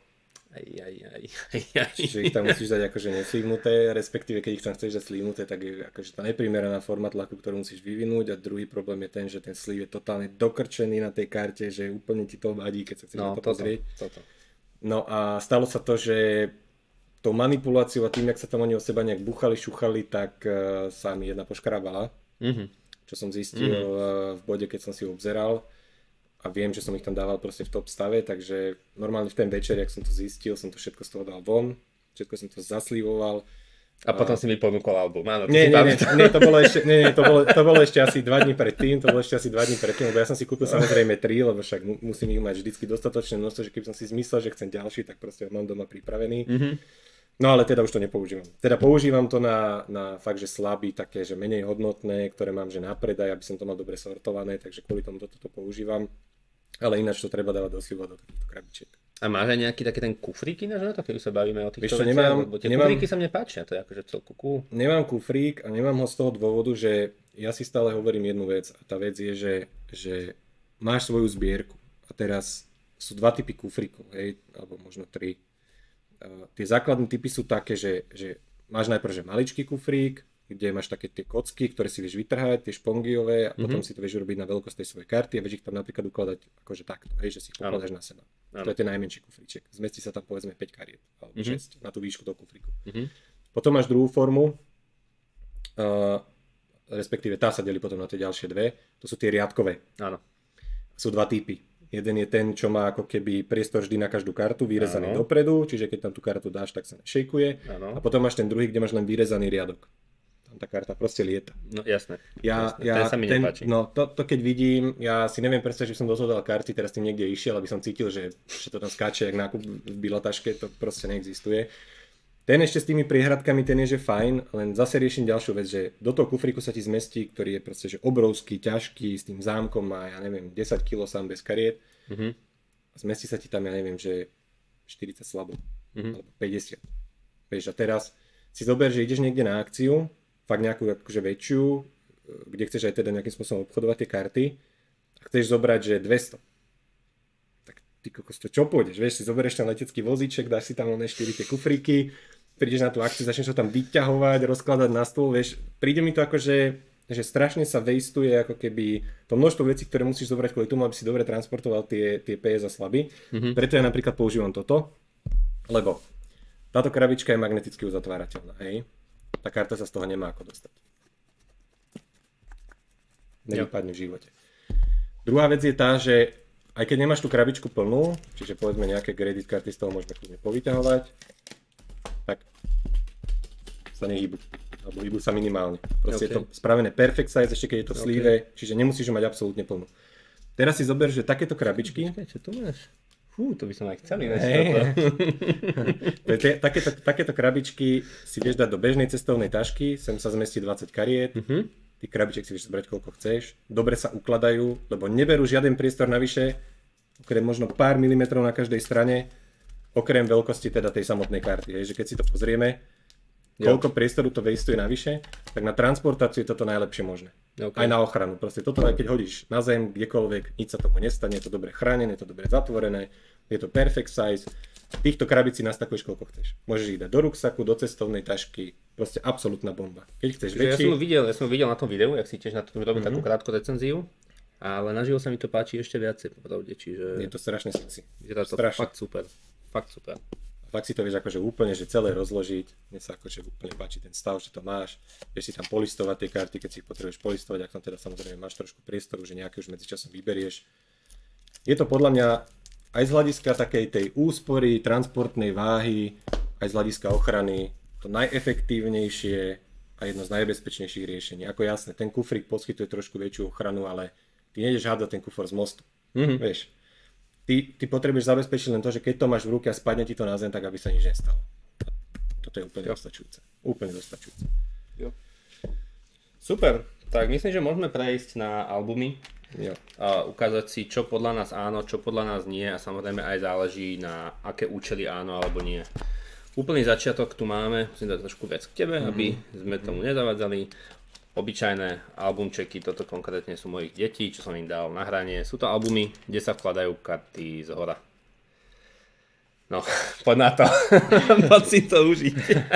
Čiže ich tam musíš dať akože neslívnuté, respektíve keď ich tam chceš dať slívnuté, tak je akože tá neprimeraná forma tlaku, ktorú musíš vyvinúť, a druhý problém je ten, že ten slív je totálne dokrčený na tej karte, že úplne ti to vadí, keď sa chceš na to pozrieť. No a stalo sa to, že tou manipuláciou a tým, jak sa tam oni o seba nejak buchali, šuchali, tak sa mi jedna poškrabala, čo som zistil v bode, keď som si ho obzeral. A viem, že som ich tam dával proste v top stave, takže normálne v ten večer, jak som to zistil, som to všetko z toho dal von, všetko som to zaslívoval. A potom si mi ponúkol album, áno. Nie, to bolo ešte asi 2 dní predtým, lebo ja som si kúpil samozrejme 3, lebo však musím ich mať vždycky dostatočné množstvo, že keby som si zmyslel, že chcem ďalší, tak proste ho mám doma pripravený. No ale teda už to nepoužívam. Teda používam to na fakt, že slabý, také, že menej hodnotné, ktoré mám že na predaj, aby som to mal dobre sortované, takže kvôli tomu toto používam. Ale ináč to treba dávať do sliva do takýchto krabičiek. A máš aj nejaký taký ten kufrík ináč na to, keď sa bavíme o týchto veciach? Lebo tie kufríky sa mne páčia, to je akože celku cool. Nemám kufrík a nemám ho z toho dôvodu, že ja si stále hovorím jednu vec a tá vec je, že máš svoju zbierku a teraz sú 2 typy kufríkov, hej, alebo možno 3. Tie základné typy sú také, že máš najprv že maličký kufrík, kde máš také tie kocky, ktoré si vieš vytrhať, tie špongiové, a potom si to vieš urobiť na veľkosť tej svojej karty a vieš ich tam napríklad ukladať akože takto, hej, že si ich pokladáš na seba. To je ten najmenší kufríček. Zmestí sa tam povedzme 5 kariet alebo 6 na tú výšku toho kufríku. Potom máš druhú formu, respektíve tá sa delí potom na tie ďalšie dve, to sú tie riadkové. Áno. Sú dva typy. Jeden je ten, čo má ako keby priestor vždy na každú kartu, vyrezaný dopredu, čiže keď tam tú kartu dáš, tak sa nešejkuje. A potom máš ten druhý, kde máš len vyrezaný riadok. Tam tá karta proste lieta. No jasné. Ten sa mi nepáči. No to keď vidím, ja si neviem predstaviť, že som dozhodal karty, teraz tým niekde išiel, aby som cítil, že to tam skáče jak nákup v bilotaške, to proste neexistuje. Ten ešte s tými priehradkami, ten je že fajn, len zase riešim ďalšiu vec, že do toho kufríku sa ti zmestí, ktorý je proste že obrovský, ťažký, s tým zámkom má, ja neviem, 10 kg sám bez kariet. A zmestí sa ti tam, ja neviem, že 40 slabov, alebo 50. Vieš, a teraz si zober, že ideš niekde na akciu, fakt nejakú akože väčšiu, kde chceš aj teda nejakým spôsobom obchodovať tie karty a chceš zobrať, že 200. Tak ty kokos, to čo pôjdeš, vieš, si zoberieš tam letecký vozíček, dáš si tam len 4 tie kufríky, prídeš na tú akciu, začneš to tam vyťahovať, rozkladať na stôl, vieš, príde mi to akože, že strašne sa vejstuje ako keby to množstvo vecí, ktoré musíš zobrať kvôli tomu, aby si dobre transportoval tie PS a slaby. Preto ja napríklad používam toto, lebo táto krabička je magneticky uzatvárateľná, hej. Tá karta sa z toho nemá ako dostať. Nevypadne v živote. Druhá vec je tá, že aj keď nemáš tú krabičku plnú, čiže povedzme nejaké credit karty z toho môžeme kľudne povyťahovať, tak sa nehýbu. Alebo hýbu sa minimálne. Proste je to spravené perfect size, ešte keď je to v sleeve, čiže nemusíš ho mať absolútne plnú. Teraz si zober, že takéto krabičky... Čo tu máš? To by som aj chcel. Takéto krabičky si vieš dať do bežnej cestovnej tašky, sem sa zmestí 20 kariet, tých krabiček si vieš zobrať koľko chceš, dobre sa ukladajú, lebo neberú žiaden priestor navyše, okrem možno pár milimetrov na každej strane, okrem veľkosti teda tej samotnej karty. Hej, že keď si to pozrieme, koľko priestoru to vejstuje navyše, tak na transportáciu je toto najlepšie možné. Aj na ochranu. Proste toto aj keď hodíš na zem, kdekoľvek, nič sa tomu nestane, je to dobre chránené, je to dobre zatvorené, je to perfect size. Týchto krabicí nastakuješ koľko chceš. Môžeš ich dať do ruksaku, do cestovnej tašky, proste absolútna bomba. Keď chceš väčší... Ja som videl na tom videu, jak si tiež na tom robím takú krátku recenziu, ale naživo sa mi to páči ešte viacej, popravde, čiže... Je to strašne sexy. Je to fakt super. Fakt super. Fakt si to vieš akože úplne, že celé rozložiť, mne sa akože úplne páči ten stav, že to máš, vieš si tam polistovať tie karty, keď si ich potrebuješ polistovať, ak tam teda samozrejme máš trošku priestoru, že nejaké už medzičasom vyberieš. Je to podľa mňa aj z hľadiska takej tej úspory, transportnej váhy, aj z hľadiska ochrany, to najefektívnejšie a jedno z najbezpečnejších riešení. Ako jasné, ten kufrík poskytuje trošku väčšiu ochranu, ale ty nejdeš hádať ten kufor z mostu, vieš. Ty potrebuješ zabezpečiť len to, že keď to máš v ruke a spadne ti to na zem, tak aby sa nič nestalo. Toto je úplne dostačujúce. Úplne dostačujúce. Jo. Super. Tak myslím, že môžeme prejsť na albumy. Jo. A ukázať si, čo podľa nás áno, čo podľa nás nie a samozrejme aj záleží na aké účely áno alebo nie. Úplný začiatok tu máme, musím dať trošku viac k tebe, aby sme tomu nezavadzali. Obyčajné albumčeky, toto konkrétne sú mojich detí, čo som im dal na hranie. Sú to albumy, kde sa vkladajú karty z hora. No, poď na to. Poď si to užiť.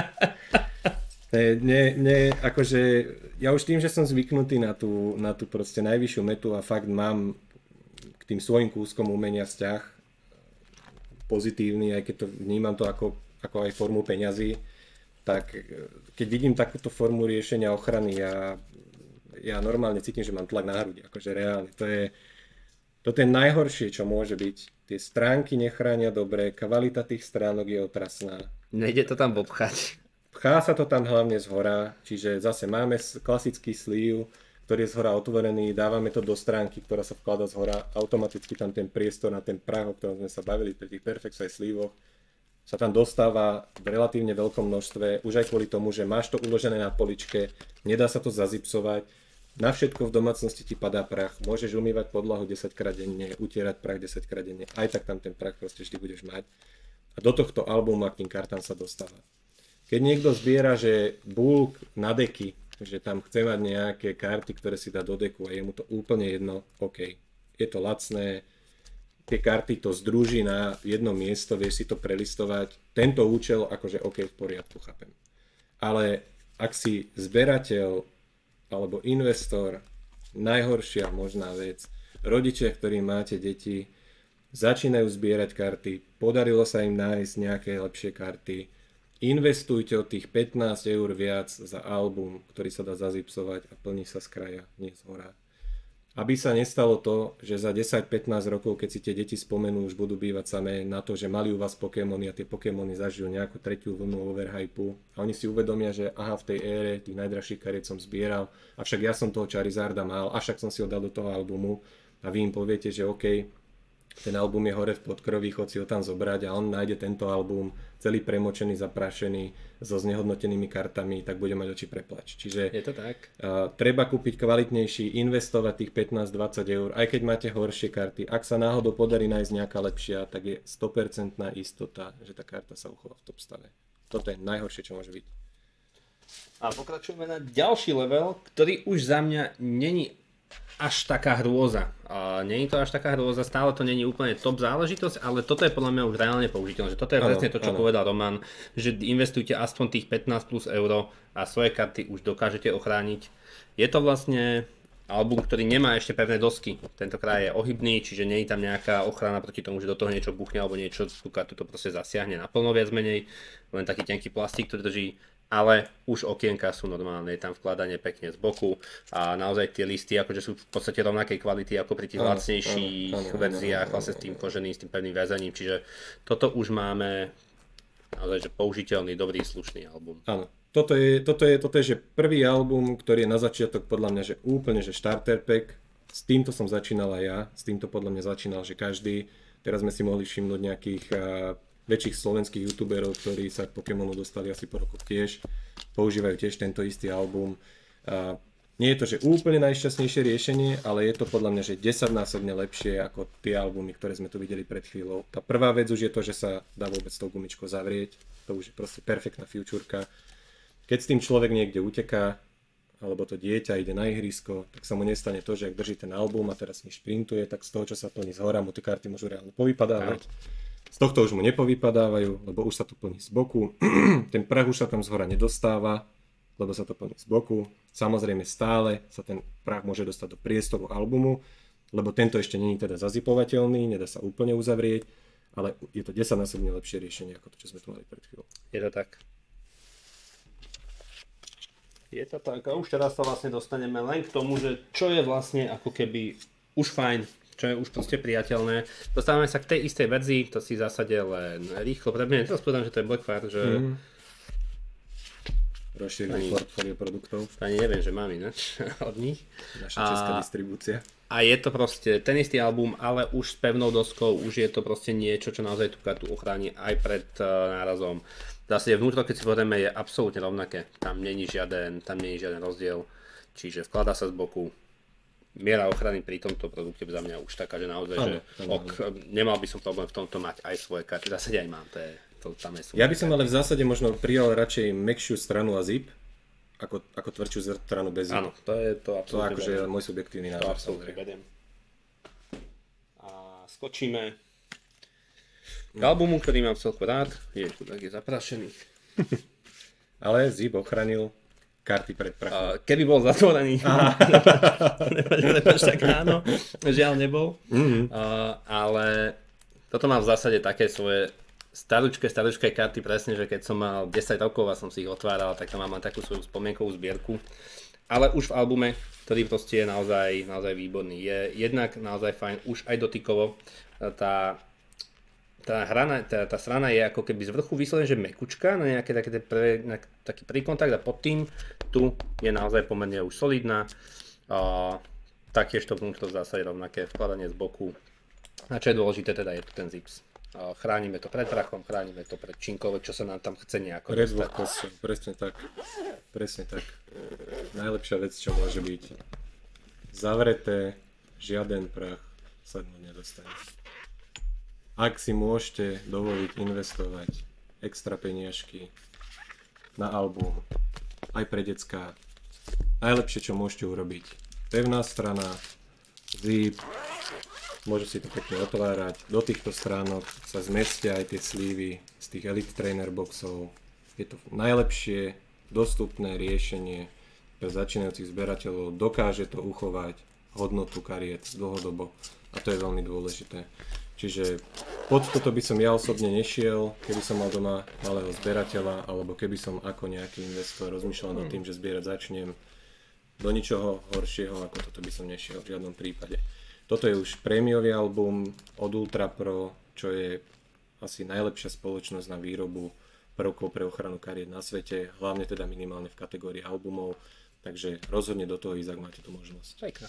Akože, ja už tým, že som zvyknutý na tú proste najvyššiu metu a fakt mám k tým svojim kúskom umenia vzťah pozitívny, aj keď to vnímam to ako aj formu peňazí, tak keď vidím takúto formu riešenia ochrany, ja normálne cítim, že mám tlak na hrudi, akože reálne. Toto je najhoršie, čo môže byť. Tie stránky nechránia dobre, kvalita tých stránok je otrasná. Nejde to tam obchať. Pchá sa to tam hlavne zhora, čiže zase máme klasický sleeve, ktorý je zhora otvorený, dávame to do stránky, ktorá sa vklada zhora, automaticky tam ten priestor na ten prah, o ktorom sme sa bavili pri tých perfect size sleevoch, sa tam dostáva v relatívne veľkom množstve, už aj kvôli tomu, že máš to uložené na poličke, nedá sa to zazipsovať, na všetko v domácnosti ti padá prach, môžeš umývať podlahu 10 krát denne, utierať prach 10 krát denne, aj tak tam ten prach proste vždy budeš mať. A do tohto albumu k tým kartám sa dostáva. Keď niekto zbiera, že bulk na deky, že tam chce mať nejaké karty, ktoré si dá do deku a je mu to úplne jedno, OK, je to lacné, tie karty to združí na jedno miesto, vieš si to prelistovať. Tento účel, akože OK, v poriadku, chápem. Ale ak si zberateľ alebo investor, najhoršia možná vec, rodičia, ktorí máte deti, začínajú zbierať karty, podarilo sa im nájsť nejaké lepšie karty, investujte od tých 15 eur viac za album, ktorý sa dá zazipsovať a plní sa z kraja, nie z hora. Aby sa nestalo to, že za 10-15 rokov, keď si tie deti spomenú, už budú bývať samé na to, že mali u vás Pokémony a tie Pokémony zažijú nejakú tretiu vlnu overhypu a oni si uvedomia, že aha, v tej ére tých najdražších kariet som zbieral, avšak ja som toho Charizarda mal, avšak som si ho dal do toho albumu a vy im poviete, že OK, ten album je hore v podkroví, chod si ho tam zobrať a on nájde tento album celý premočený, zaprašený so znehodnotenými kartami, tak bude mať oči preplač. Čiže je to tak? Treba kúpiť kvalitnejší, investovať tých 15-20 eur, aj keď máte horšie karty. Ak sa náhodou podarí nájsť nejaká lepšia, tak je 100% istota, že tá karta sa uchová v top stave. Toto je najhoršie, čo môže byť. A pokračujeme na ďalší level, ktorý už za mňa není až taká hrôza. Není to až taká hrôza, stále to není úplne top záležitosť, ale toto je podľa mňa už reálne použiteľné. Že toto je presne to, čo povedal Roman, že investujte aspoň tých 15 plus euro a svoje karty už dokážete ochrániť. Je to vlastne album, ktorý nemá ešte pevné dosky. Tentokrát je ohybný, čiže nie je tam nejaká ochrana proti tomu, že do toho niečo buchne alebo niečo, tú kartu to proste zasiahne naplno viac menej. Len taký tenký plastík, ktorý drží. Ale už okienka sú normálne, je tam vkladanie pekne z boku a naozaj tie listy akože sú v podstate rovnakej kvality ako pri tých lacnejších verziách vlastne s tým koženým, s tým pevným väzením, čiže toto už máme naozaj že použiteľný, dobrý, slušný album. Áno, toto je že prvý album, ktorý je na začiatok podľa mňa že úplne že starter pack, s týmto som začínal aj ja, s týmto podľa mňa začínal, že každý, teraz sme si mohli všimnúť nejakých väčších slovenských youtuberov, ktorí sa k Pokémonu dostali asi po rokoch tiež, používajú tiež tento istý album. Nie je to, že úplne najšťastnejšie riešenie, ale je to podľa mňa, že 10-násobne lepšie ako tie albumy, ktoré sme tu videli pred chvíľou. Tá prvá vec už je to, že sa dá vôbec tou gumičkou zavrieť, to už je proste perfektná futurka. Keď s tým človek niekde uteká, alebo to dieťa ide na ihrisko, tak sa mu nestane to, že ak drží ten album a teraz ním šprintuje, tak z toho, čo sa plní z hora, mu tie karty môžu reálne povypadávať. Z tohto už mu nepovypadávajú, lebo už sa to plní z boku. Ten prach už sa tam z hora nedostáva, lebo sa to plní z boku. Samozrejme stále sa ten prach môže dostať do priestoru albumu, lebo tento ešte nie je teda zazipovateľný, nedá sa úplne uzavrieť, ale je to 10-násobne lepšie riešenie ako to, čo sme tu mali pred chvíľou. Je to tak. Je to tak a už teraz sa vlastne dostaneme len k tomu, že čo je vlastne ako keby už fajn, čo je už proste priateľné. Dostávame sa k tej istej verzii, to si v zásade len rýchlo prebehnem. Teraz povedám, že to je Blackfire, že... Rozšírený portfólio produktov. Ani neviem, že mám ináč od nich. Naša česká distribúcia. A je to proste ten istý album, ale už s pevnou doskou, už je to proste niečo, čo naozaj tú kartu ochráni aj pred nárazom. V zásade vnútro, keď si povedeme, je absolútne rovnaké. Tam není žiaden rozdiel. Čiže vkladá sa z boku. Miera ochrany pri tomto produkte za mňa už taká, že naozaj, že nemal by som problém v tomto mať aj svoje karty. V zásade aj mám, tam je ja by som ale v zásade možno prijal radšej mäkšiu stranu a zip, ako tvrdšiu stranu bez zip. Áno, to je to absolútne. To akože je môj subjektívny názor. To absolútne vedem. A skočíme k albumu, ktorý mám celko rád. Je tu taký zaprašený. Ale zip ochránil karty pred prachom. Keby bol zatvorený. Nepač, tak áno. Žiaľ nebol. Ale toto mám v zásade také svoje staručké karty presne, že keď som mal 10 rokov a som si ich otváral, tak tam mám takú svoju spomienkovú zbierku. Ale už v albume, ktorý proste je naozaj výborný. Je jednak naozaj fajn, už aj dotykovo. Tá strana je ako keby z vrchu vyslovené, že mekučka na nejaké taký prvý kontakt a pod tým tu je naozaj pomerne už solidná. Taktiež to vnútro v zásade rovnaké, vkladanie z boku. A čo je dôležité teda je tu ten zips. Chránime to pred prachom, chránime to pred čímkoľvek, čo sa nám tam chce nejako dostať. Presne tak. Najlepšia vec, čo môže byť. Zavreté, žiaden prach sa mu nedostane. Ak si môžete dovoliť investovať extra peniažky na album, aj pre decká, najlepšie, čo môžete urobiť. Pevná strana, zip, môžu si to pekne otvárať. Do týchto stránok sa zmestia aj tie slívy z tých Elite Trainer boxov. Je to najlepšie dostupné riešenie pre začínajúcich zberateľov. Dokáže to uchovať hodnotu kariet dlhodobo a to je veľmi dôležité. Čiže pod toto by som ja osobne nešiel, keby som mal doma malého zberateľa, alebo keby som ako nejaký investor rozmýšľal nad tým, že zbierať začnem. Do ničoho horšieho ako toto by som nešiel v žiadnom prípade. Toto je už prémiový album od Ultra Pro, čo je asi najlepšia spoločnosť na výrobu prvkov pre ochranu kariet na svete, hlavne teda minimálne v kategórii albumov, takže rozhodne do toho ísť, ak máte tú možnosť. Čajka.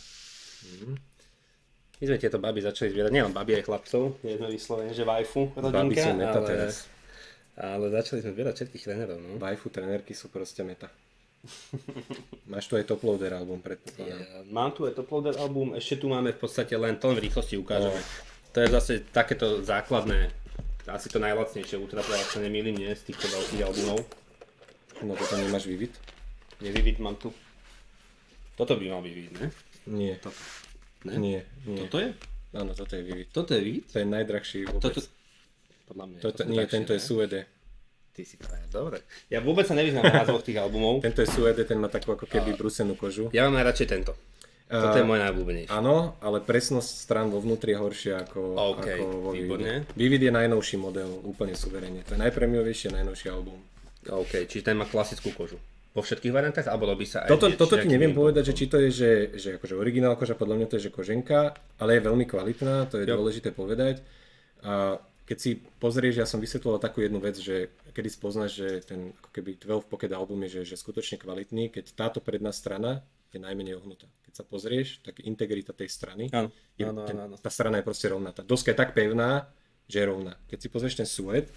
My sme tieto baby začali zbierať, nielen baby, aj chlapcov, nie sme vyslovene, že waifu rodinka, ale začali sme zbierať všetkých trénerov. No? Waifu trénerky sú proste meta. Máš tu aj Toploader album, predpokladám. Ja, mám tu aj Toploader album, ešte tu máme v podstate len to v rýchlosti ukážeme. To je zase takéto základné, asi to najlacnejšie Ultra Pro, ak sa nemýlim, nie, z týchto veľkých albumov. No toto nemáš Vivid? Nie, Vivid mám tu. Toto by mal byť Vivid, ne? Nie. Toto. Ne? Nie. Toto je? Áno, toto je Vivid. Toto je Vivid? To je najdrahší vôbec. Podľa mňa. Nie, tento je Suede. Ty si frajer, dobre. Ja vôbec sa nevyznám na názvoch tých albumov. Tento je Suede, ten má takú ako keby brúsenú kožu. Ja mám najradšej tento. Toto je môj najobľúbenejší. Áno, ale presnosť strán vo vnútri je horšia ako vo Vivid. Vivid je najnovší model, úplne suverene. To je najpremiovejší, najnovší album. OK, čiže ten má klasickú kožu. Vo všetkých variantách, alebo robí sa aj... Toto ti neviem povedať, že či to je, že akože originál koža, podľa mňa to je, že koženka, ale je veľmi kvalitná, to je dôležité povedať. A keď si pozrieš, ja som vysvetloval takú jednu vec, že kedy spoznáš, že ten ako keby 12 Pocket album je že skutočne kvalitný, keď táto predná strana je najmenej ohnutá. Keď sa pozrieš, tak integrita tej strany, tá strana je proste rovná. Tá doska je tak pevná, že je rovná. Keď si pozrieš ten Suede,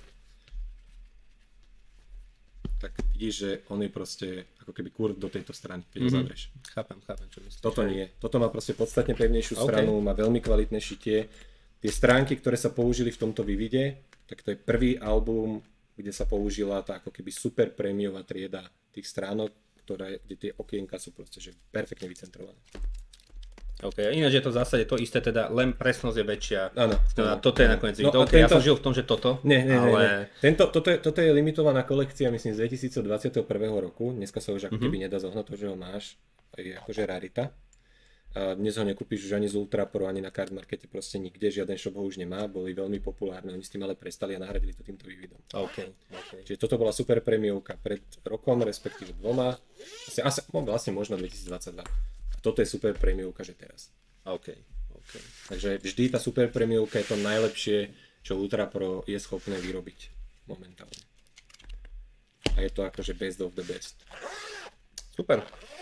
tak vidíš, že on je proste ako keby kurv do tejto strany, keď ho zavrieš. Chápem, čo myslíš. Toto nie. Toto má proste podstatne pevnejšiu stranu, má veľmi kvalitné šitie. Tie stránky, ktoré sa použili v tomto Vivide, tak to je prvý album, kde sa použila tá ako keby super prémiová trieda tých stránok, kde tie okienka sú proste že perfektne vycentrované. OK, ináč je to v zásade to isté, teda len presnosť je väčšia. Áno. Toto je nakoniec. Ja som žil v tom, že toto. Nie. Toto je limitovaná kolekcia, myslím, z 2021 roku. Dneska sa už ako keby nedá zohnať to, že ho máš. Je akože rarita. A dnes ho nekúpiš už ani z Ultra Pro, ani na Card Markete, proste nikde, žiaden shop ho už nemá, boli veľmi populárne, oni s tým ale prestali a nahradili to týmto Vividom. OK. Čiže toto bola super prémiovka pred rokom, respektíve dvoma, vlastne možno 2022. A toto je super prémiovka, že teraz. OK. Takže vždy tá super prémiovka je to najlepšie, čo Ultra Pro je schopné vyrobiť momentálne. A je to akože best of the best. Super.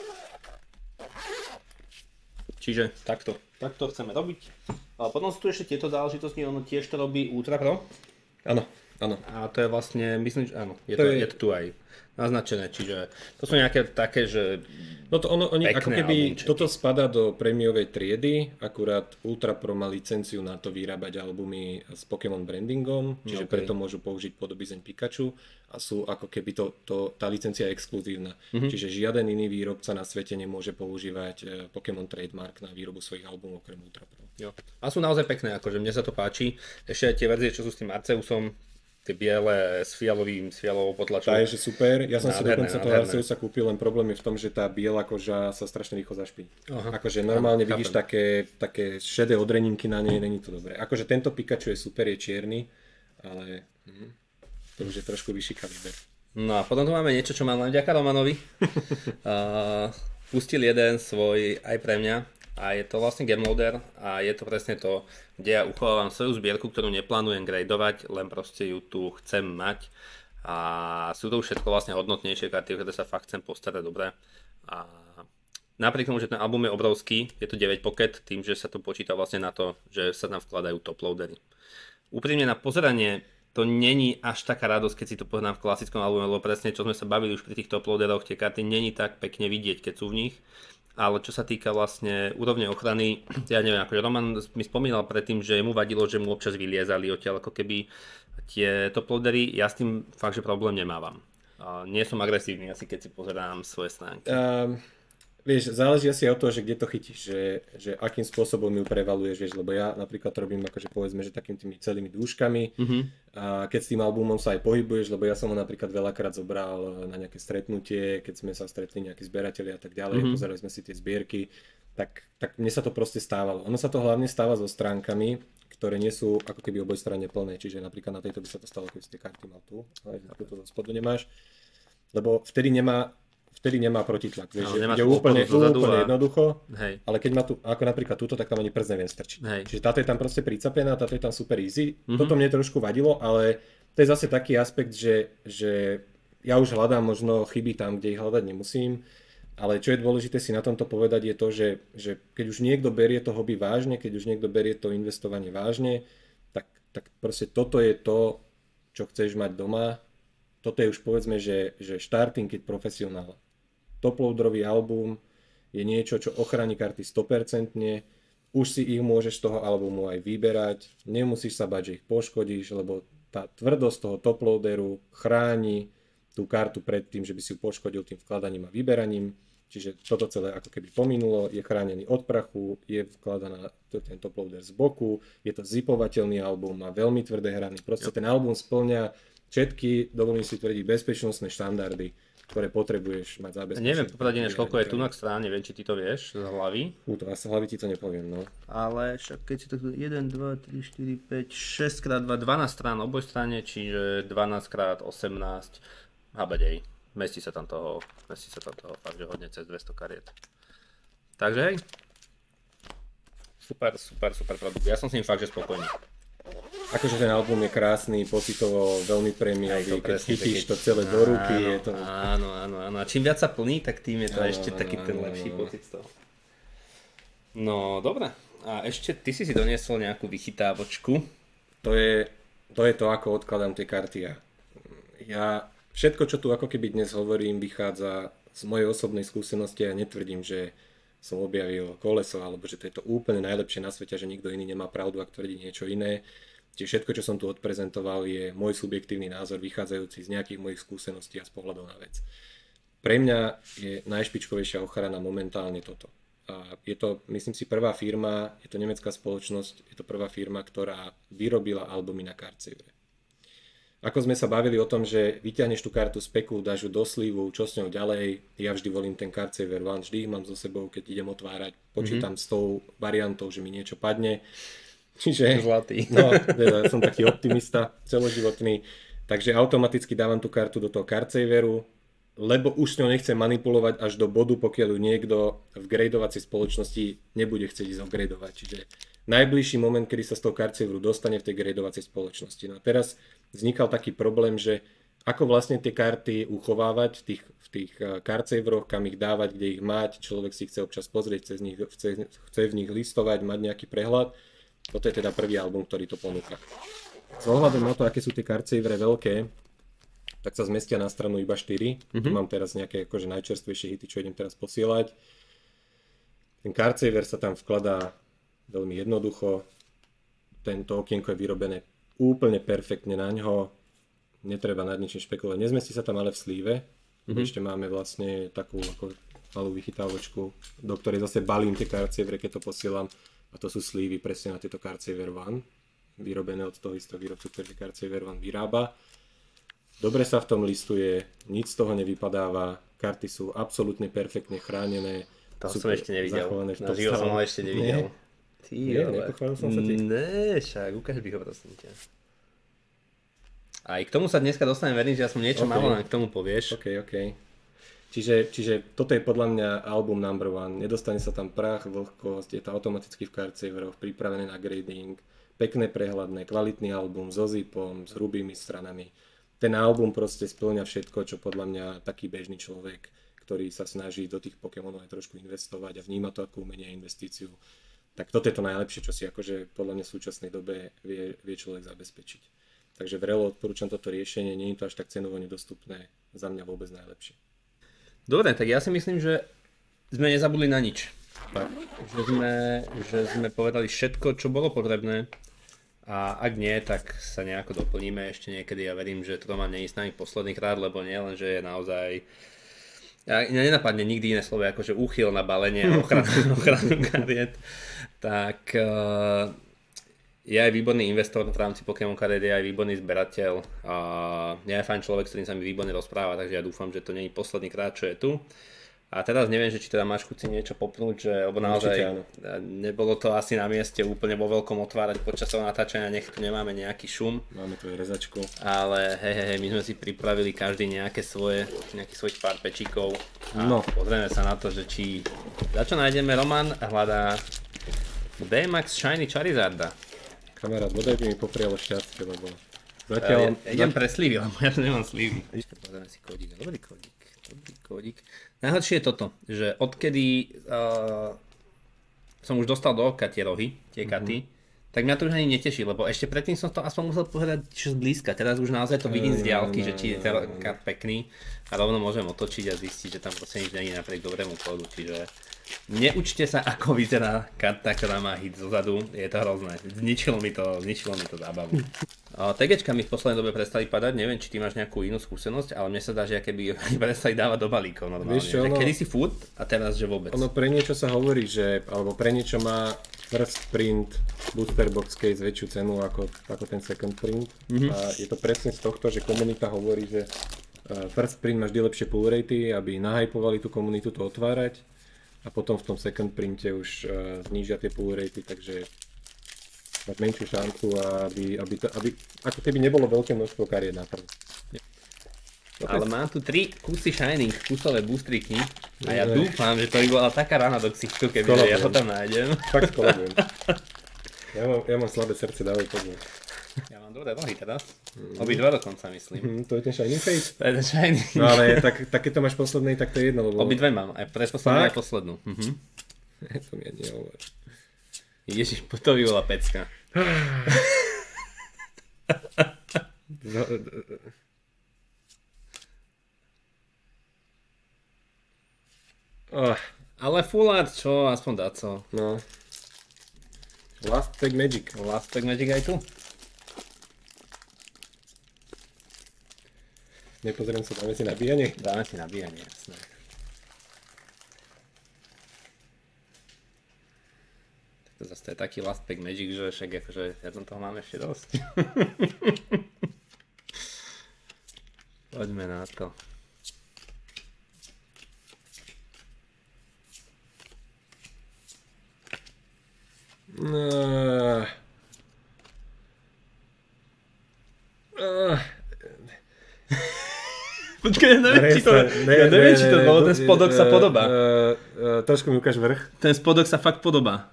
Čiže takto chceme robiť. A potom sú tu ešte tieto záležitosti, ono tiež to robí Ultra Pro. Áno. A to je vlastne, myslím, že áno, je to tu aj naznačené, čiže to sú nejaké také, že no to oni ako keby, albumčeky. Toto spadá do prémiovej triedy, akurát Ultra Pro má licenciu na to vyrábať albumy s Pokémon brandingom, čiže preto môžu použiť podobizeň Pikachu a sú ako keby tá licencia je exkluzívna. Čiže žiaden iný výrobca na svete nemôže používať Pokémon trademark na výrobu svojich albumov okrem Ultra Pro. Jo. A sú naozaj pekné, akože mne sa to páči. Ešte aj tie verzie, čo sú s tým Arceusom, tie biele s fialovou potlačou. Tá je, že super. Ja som si dokonca toho Arceusa kúpil, len problém je v tom, že tá biela koža sa strašne rýchlo zašpí. Akože normálne vidíš také šedé odreninky na nej, není to dobré. Akože tento Pikachu je super, je čierny, ale to už je trošku vyšší kaliber. No a potom tu máme niečo, čo mám len vďaka Romanovi. Pustil jeden svoj aj pre mňa. A je to vlastne Gameloader a je to presne to, kde ja uchovávam svoju zbierku, ktorú neplánujem gradovať, len proste ju tu chcem mať. A sú to všetko vlastne hodnotnejšie karty, ktoré sa fakt chcem postarať dobre. A napriek tomu, že ten album je obrovský, je to 9 Pocket, tým, že sa to počíta vlastne na to, že sa tam vkladajú toploadery. Úprimne na pozeranie to není až taká radosť, keď si to pozerám v klasickom albume, lebo presne čo sme sa bavili už pri tých toploaderoch, tie karty není tak pekne vidieť, keď sú v nich. Ale čo sa týka vlastne úrovne ochrany, ja neviem, akože Roman mi spomínal predtým, že mu vadilo, že mu občas vyliezali odtiaľ ako keby tie toploadery, ja s tým fakt, že problém nemávam. Nie som agresívny asi, keď si pozerám svoje stránky. Vieš, záleží asi od toho, že kde to chytíš, že akým spôsobom ju prevaluješ, vieš, lebo ja napríklad to robím akože povedzme, že takými tými celými dúškami a keď s tým albumom sa aj pohybuješ, lebo ja som ho napríklad veľakrát zobral na nejaké stretnutie, keď sme sa stretli nejakí zberatelia a tak ďalej, pozerali sme si tie zbierky, tak mne sa to proste stávalo. Ono sa to hlavne stáva so stránkami, ktoré nie sú ako keby obojstranne plné, čiže napríklad na tejto by sa to stalo, keď tie karty mal tu, ale tu to spodu nemáš, lebo vtedy nemá protitlak, vieš, že ide úplne jednoducho, hej. Ale keď má tu, ako napríklad túto, tak tam ani prst neviem strčiť. Hej. Čiže táto je tam proste pricapená, táto je tam super easy. Toto mne trošku vadilo, ale to je zase taký aspekt, že ja už hľadám možno chyby tam, kde ich hľadať nemusím, ale čo je dôležité si na tomto povedať je to, že keď už niekto berie to hobby vážne, keď už niekto berie to investovanie vážne, tak proste toto je to, čo chceš mať doma. Toto je už povedzme, že starting kit profesionál. Toploaderový album je niečo, čo ochráni karty 100%. Už si ich môžeš z toho albumu aj vyberať. Nemusíš sa bať, že ich poškodíš, lebo tá tvrdosť toho toploaderu chráni tú kartu pred tým, že by si ju poškodil tým vkladaním a vyberaním. Čiže toto celé ako keby pominulo, je chránený od prachu, je vkladaná ten toploader z boku, je to zipovateľný album, má veľmi tvrdé hrany. Proste ten album spĺňa všetky, dovolím si tvrdiť, bezpečnostné štandardy, ktoré potrebuješ mať zabezpečené. Neviem povedať inéž, koľko je tu na strane, neviem, či ty to vieš z hlavy. To asi z hlavy ti to nepoviem, no. Ale však keď si to 1, 2, 3, 4, 5, 6 x 2, 12 strán oboj strane, čiže 12 x 18 habadej. Mestí sa tam toho fakt, že hodne cez 200 kariet. Takže hej. Super produkt. Ja som s ním fakt, že spokojný. Akože ten album je krásny, pocitovo veľmi prémiový, keď chytíš to celé do ruky. Áno, je to... áno. A čím viac sa plní, tak tým je to ešte taký ten lepší pocit z toho. No, dobre. A ešte ty si doniesol nejakú vychytávočku. To je to, ako odkladám tie karty ja. Všetko, čo tu ako keby dnes hovorím, vychádza z mojej osobnej skúsenosti a netvrdím, že som objavil koleso, alebo že to je to úplne najlepšie na svete, že nikto iný nemá pravdu, ak tvrdí niečo iné. Čiže všetko, čo som tu odprezentoval, je môj subjektívny názor, vychádzajúci z nejakých mojich skúseností a z pohľadov na vec. Pre mňa je najšpičkovejšia ochrana momentálne toto. A je to, myslím si, prvá firma, je to nemecká spoločnosť, je to prvá firma, ktorá vyrobila albumy na Cardsaver. Ako sme sa bavili o tom, že vyťahneš tú kartu z peku, dáš ju do slívu, čo s ňou ďalej, ja vždy volím ten Cardsaver One, vždy ich mám so sebou, keď idem otvárať, počítam s tou variantou, že mi niečo padne. Čiže, zlatý. No, ja som taký optimista celoživotný, takže automaticky dávam tú kartu do toho Cardsaveru, lebo už s ňou nechcem manipulovať až do bodu, pokiaľ ju niekto v gradovacej spoločnosti nebude chcieť ísť upgradovať. Čiže najbližší moment, kedy sa z toho Cardsaveru dostane v tej gradovacej spoločnosti. No a teraz vznikal taký problém, že ako vlastne tie karty uchovávať v tých Cardsaveroch, kam ich dávať, kde ich mať, človek si chce občas pozrieť, chce v nich listovať, mať nejaký prehľad. Toto je teda prvý album, ktorý to ponúka. S ohľadom na to, aké sú tie Cardsavery veľké, tak sa zmestia na stranu iba 4. Tu mám teraz nejaké akože najčerstvejšie hity, čo idem teraz posielať. Ten Cardsaver sa tam vkladá veľmi jednoducho. Tento okienko je vyrobené úplne perfektne na ňo. Netreba nad ničím špekulovať. Nezmestí sa tam ale v slíve. Ešte máme vlastne takú ako malú vychytávočku, do ktorej zase balím tie Cardsavery, keď to posielam. A to sú slívy presne na tieto Cardsaver One. Vyrobené od toho istého výrobcu, ktorý Cardsaver One vyrába. Dobre sa v tom listuje, nič z toho nevypadáva. Karty sú absolútne perfektne chránené. To som ešte nevidel. Na živo som ho ešte nevidel. Nepochválil som sa ti. Ne, však, ukáž by ho prosím ťa. Aj k tomu sa dneska dostanem, verím, že ja som niečo malo, len k tomu povieš. OK. Čiže toto je podľa mňa album number one. Nedostane sa tam prach, vlhkosť, je to automaticky v Cardsaveroch, pripravené na grading, pekné, prehľadné, kvalitný album so zipom, s hrubými stranami. Ten album proste spĺňa všetko, čo podľa mňa taký bežný človek, ktorý sa snaží do tých Pokémonov aj trošku investovať a vníma to ako umenie a investíciu. Tak toto je to najlepšie, čo si akože podľa mňa v súčasnej dobe vie človek zabezpečiť. Takže vrelo odporúčam toto riešenie, nie je to až tak cenovo nedostupné, za mňa vôbec najlepšie. Dobre, tak ja si myslím, že sme nezabudli na nič. Že sme povedali všetko, čo bolo potrebné. A ak nie, tak sa nejako doplníme ešte niekedy. Ja verím, že to má nie s nami posledný krát, lebo nie len, že je naozaj... Nenapadne nikdy iné slovo, ako že úchyl na balenie a ochranu kariet. Tak je aj výborný investor v rámci Pokémon kariet, je aj výborný zberateľ. Je aj fajn človek, s ktorým sa mi výborne rozpráva, takže ja dúfam, že to nie je posledný krát, čo je tu. A teraz neviem, že či teda máš chuť si niečo popnúť, že lebo naozaj nebolo to asi na mieste úplne vo veľkom otvárať počas toho natáčania, nech tu nemáme nejaký šum. Máme tu aj rezačku. Ale hej, my sme si pripravili každý nejakých svojich pár pečíkov a pozrieme sa na to, že či za čo nájdeme. Roman hľadá D-Max Shiny Charizarda. Kamarát, bodaj by mi poprialo šťastie, lebo zatiaľ... idem pre slivy, lebo ja tu nemám slivy. Pozrieme si kódik, dobrý kódik. Najhoršie je toto, že odkedy som už dostal do oka tie rohy, tie katy, tak mňa to už ani neteší, lebo ešte predtým som to aspoň musel pohľadať zblízka. Teraz už naozaj to vidím z diaľky, že či je ten kat pekný a rovno môžem otočiť a zistiť, že tam proste nič nie je napriek dobrému kódu, čiže neučte sa, ako vyzerá karta, ktorá má hit zozadu, je to hrozné. Zničilo mi to zábavu. TGčka mi v poslednej dobe prestali padať, neviem, či ty máš nejakú inú skúsenosť, ale mne sa dá, že keby prestali dávať do balíkov normálne. Vieš čo, kedy si furt a teraz, že vôbec. Ono pre niečo sa hovorí, že, alebo pre niečo má first print booster box case väčšiu cenu ako ten second print. A je to presne z tohto, že komunita hovorí, že first print má vždy lepšie pull ratey, aby nahypovali tú komunitu to otvárať. A potom v tom second printe už znížia tie pull ratey, takže máš menšiu šancu, aby ako keby nebolo veľké množstvo kariet na trhu. Ale mám tu 3 kusy Shining, kusové boostriky a ja dúfam, že to by bola taká rána do ksichtu, kebyže ja to tam nájdem. Fakt skolabujem. Ja mám slabé srdce, dávaj pozor. Ja mám dobré nohy teraz. Obidva dokonca myslím. To je ten Shining Face? To je ten Shining. No ale tak keď to máš poslednej, tak to je jedno. Lebo... Obidve mám, aj predposlednú, aj poslednú. To mi ani nehovor. Ježiš, to by bola pecka. Ale full art, čo? Aspoň daco. No. Last Pack Magic. Last Pack Magic aj tu. Nepozriem sa, dáme si nabíjanie? Dáme si nabíjanie, jasné. Tak to zase je taký Last Pack Magic, že však akože ja tam toho mám ešte dosť. Poďme na to. Počkaj, ja neviem, či to bolo, ten spodok sa podobá. Trošku mi ukáž vrch. Ten spodok sa fakt podobá.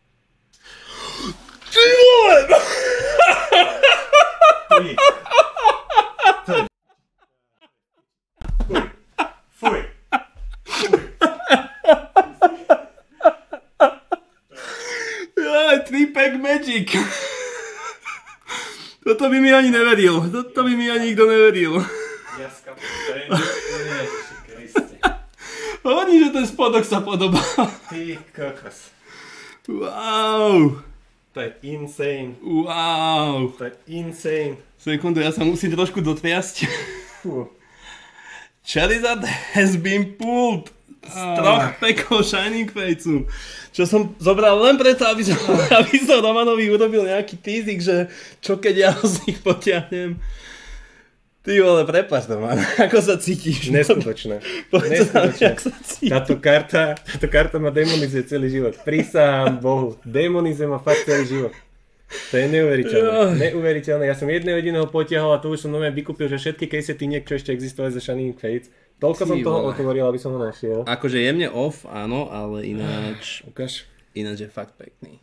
Ty vole! Fuj. Jaj, 3-pack Magic. Toto by mi ani neveril. Toto by mi ani nikto neveril. Hovorím, že ten spodok sa podobá. Ty kokos. Wow. To je insane. Wow. To je insane. Sekundu, ja sa musím trošku dotriasť. Charizard has been pulled z 3 packov Shining Faceu. Čo som zobral len preto, aby som Romanovi urobil nejaký teasing, že čo keď ja z nich potiahnem. Ty vole, prepáč Roman, ako sa cítiš? Neskutočné. Neskutočné. Táto karta ma demonizuje celý život. Prisahám Bohu. Demonizuje ma fakt celý život. To je neuveriteľné. Neuveriteľné. Ja som jedného jediného potiahol a to už som nové vykúpil, že všetky casety čo ešte existovali za Shining Fates. Toľko som toho otvoril, aby som ho našiel. Akože jemne off, áno, ale ináč... Ukáž. Ináč je fakt pekný.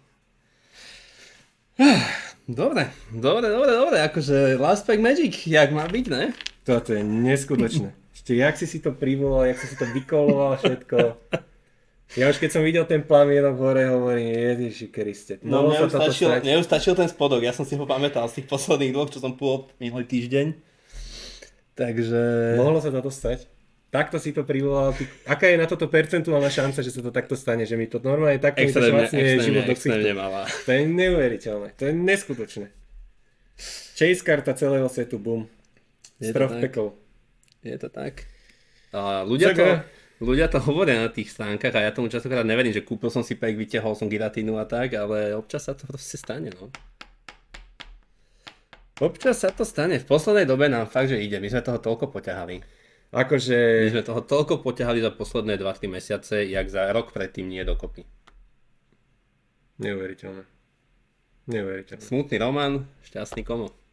Dobre, akože Last Pack Magic, jak má byť, ne? Toto je neskutočné. Ešte jak si to privolal, jak si to vykoloval všetko. Ja už keď som videl ten plamienok hore, hovorím, Ježiši Kriste. No mne už stačil ten spodok, ja som si ho pamätal z tých posledných dvoch, čo som pôl minulý týždeň. Takže... Mohlo sa toto stať? Takto si to privolal. Aká je na toto percentuálna šanca, že sa to takto stane? Že mi to normálne takto švacne život do ksichtu. To je neuveriteľné. To je neskutočné. Chase karta celého setu, boom. Z 3 packov. Je to tak. A ľudia to hovoria na tých stránkach a ja tomu častokrát neverím, že kúpil som si pack, vyťahol som Giratínu a tak, ale občas sa to proste stane, no. Občas sa to stane. V poslednej dobe nám fakt, že ide. My sme toho toľko poťahali. Akože... My sme toho toľko poťahali za posledné 2-3 mesiace, jak za rok predtým nie dokopy. Neuveriteľné. Smutný román, šťastný komo.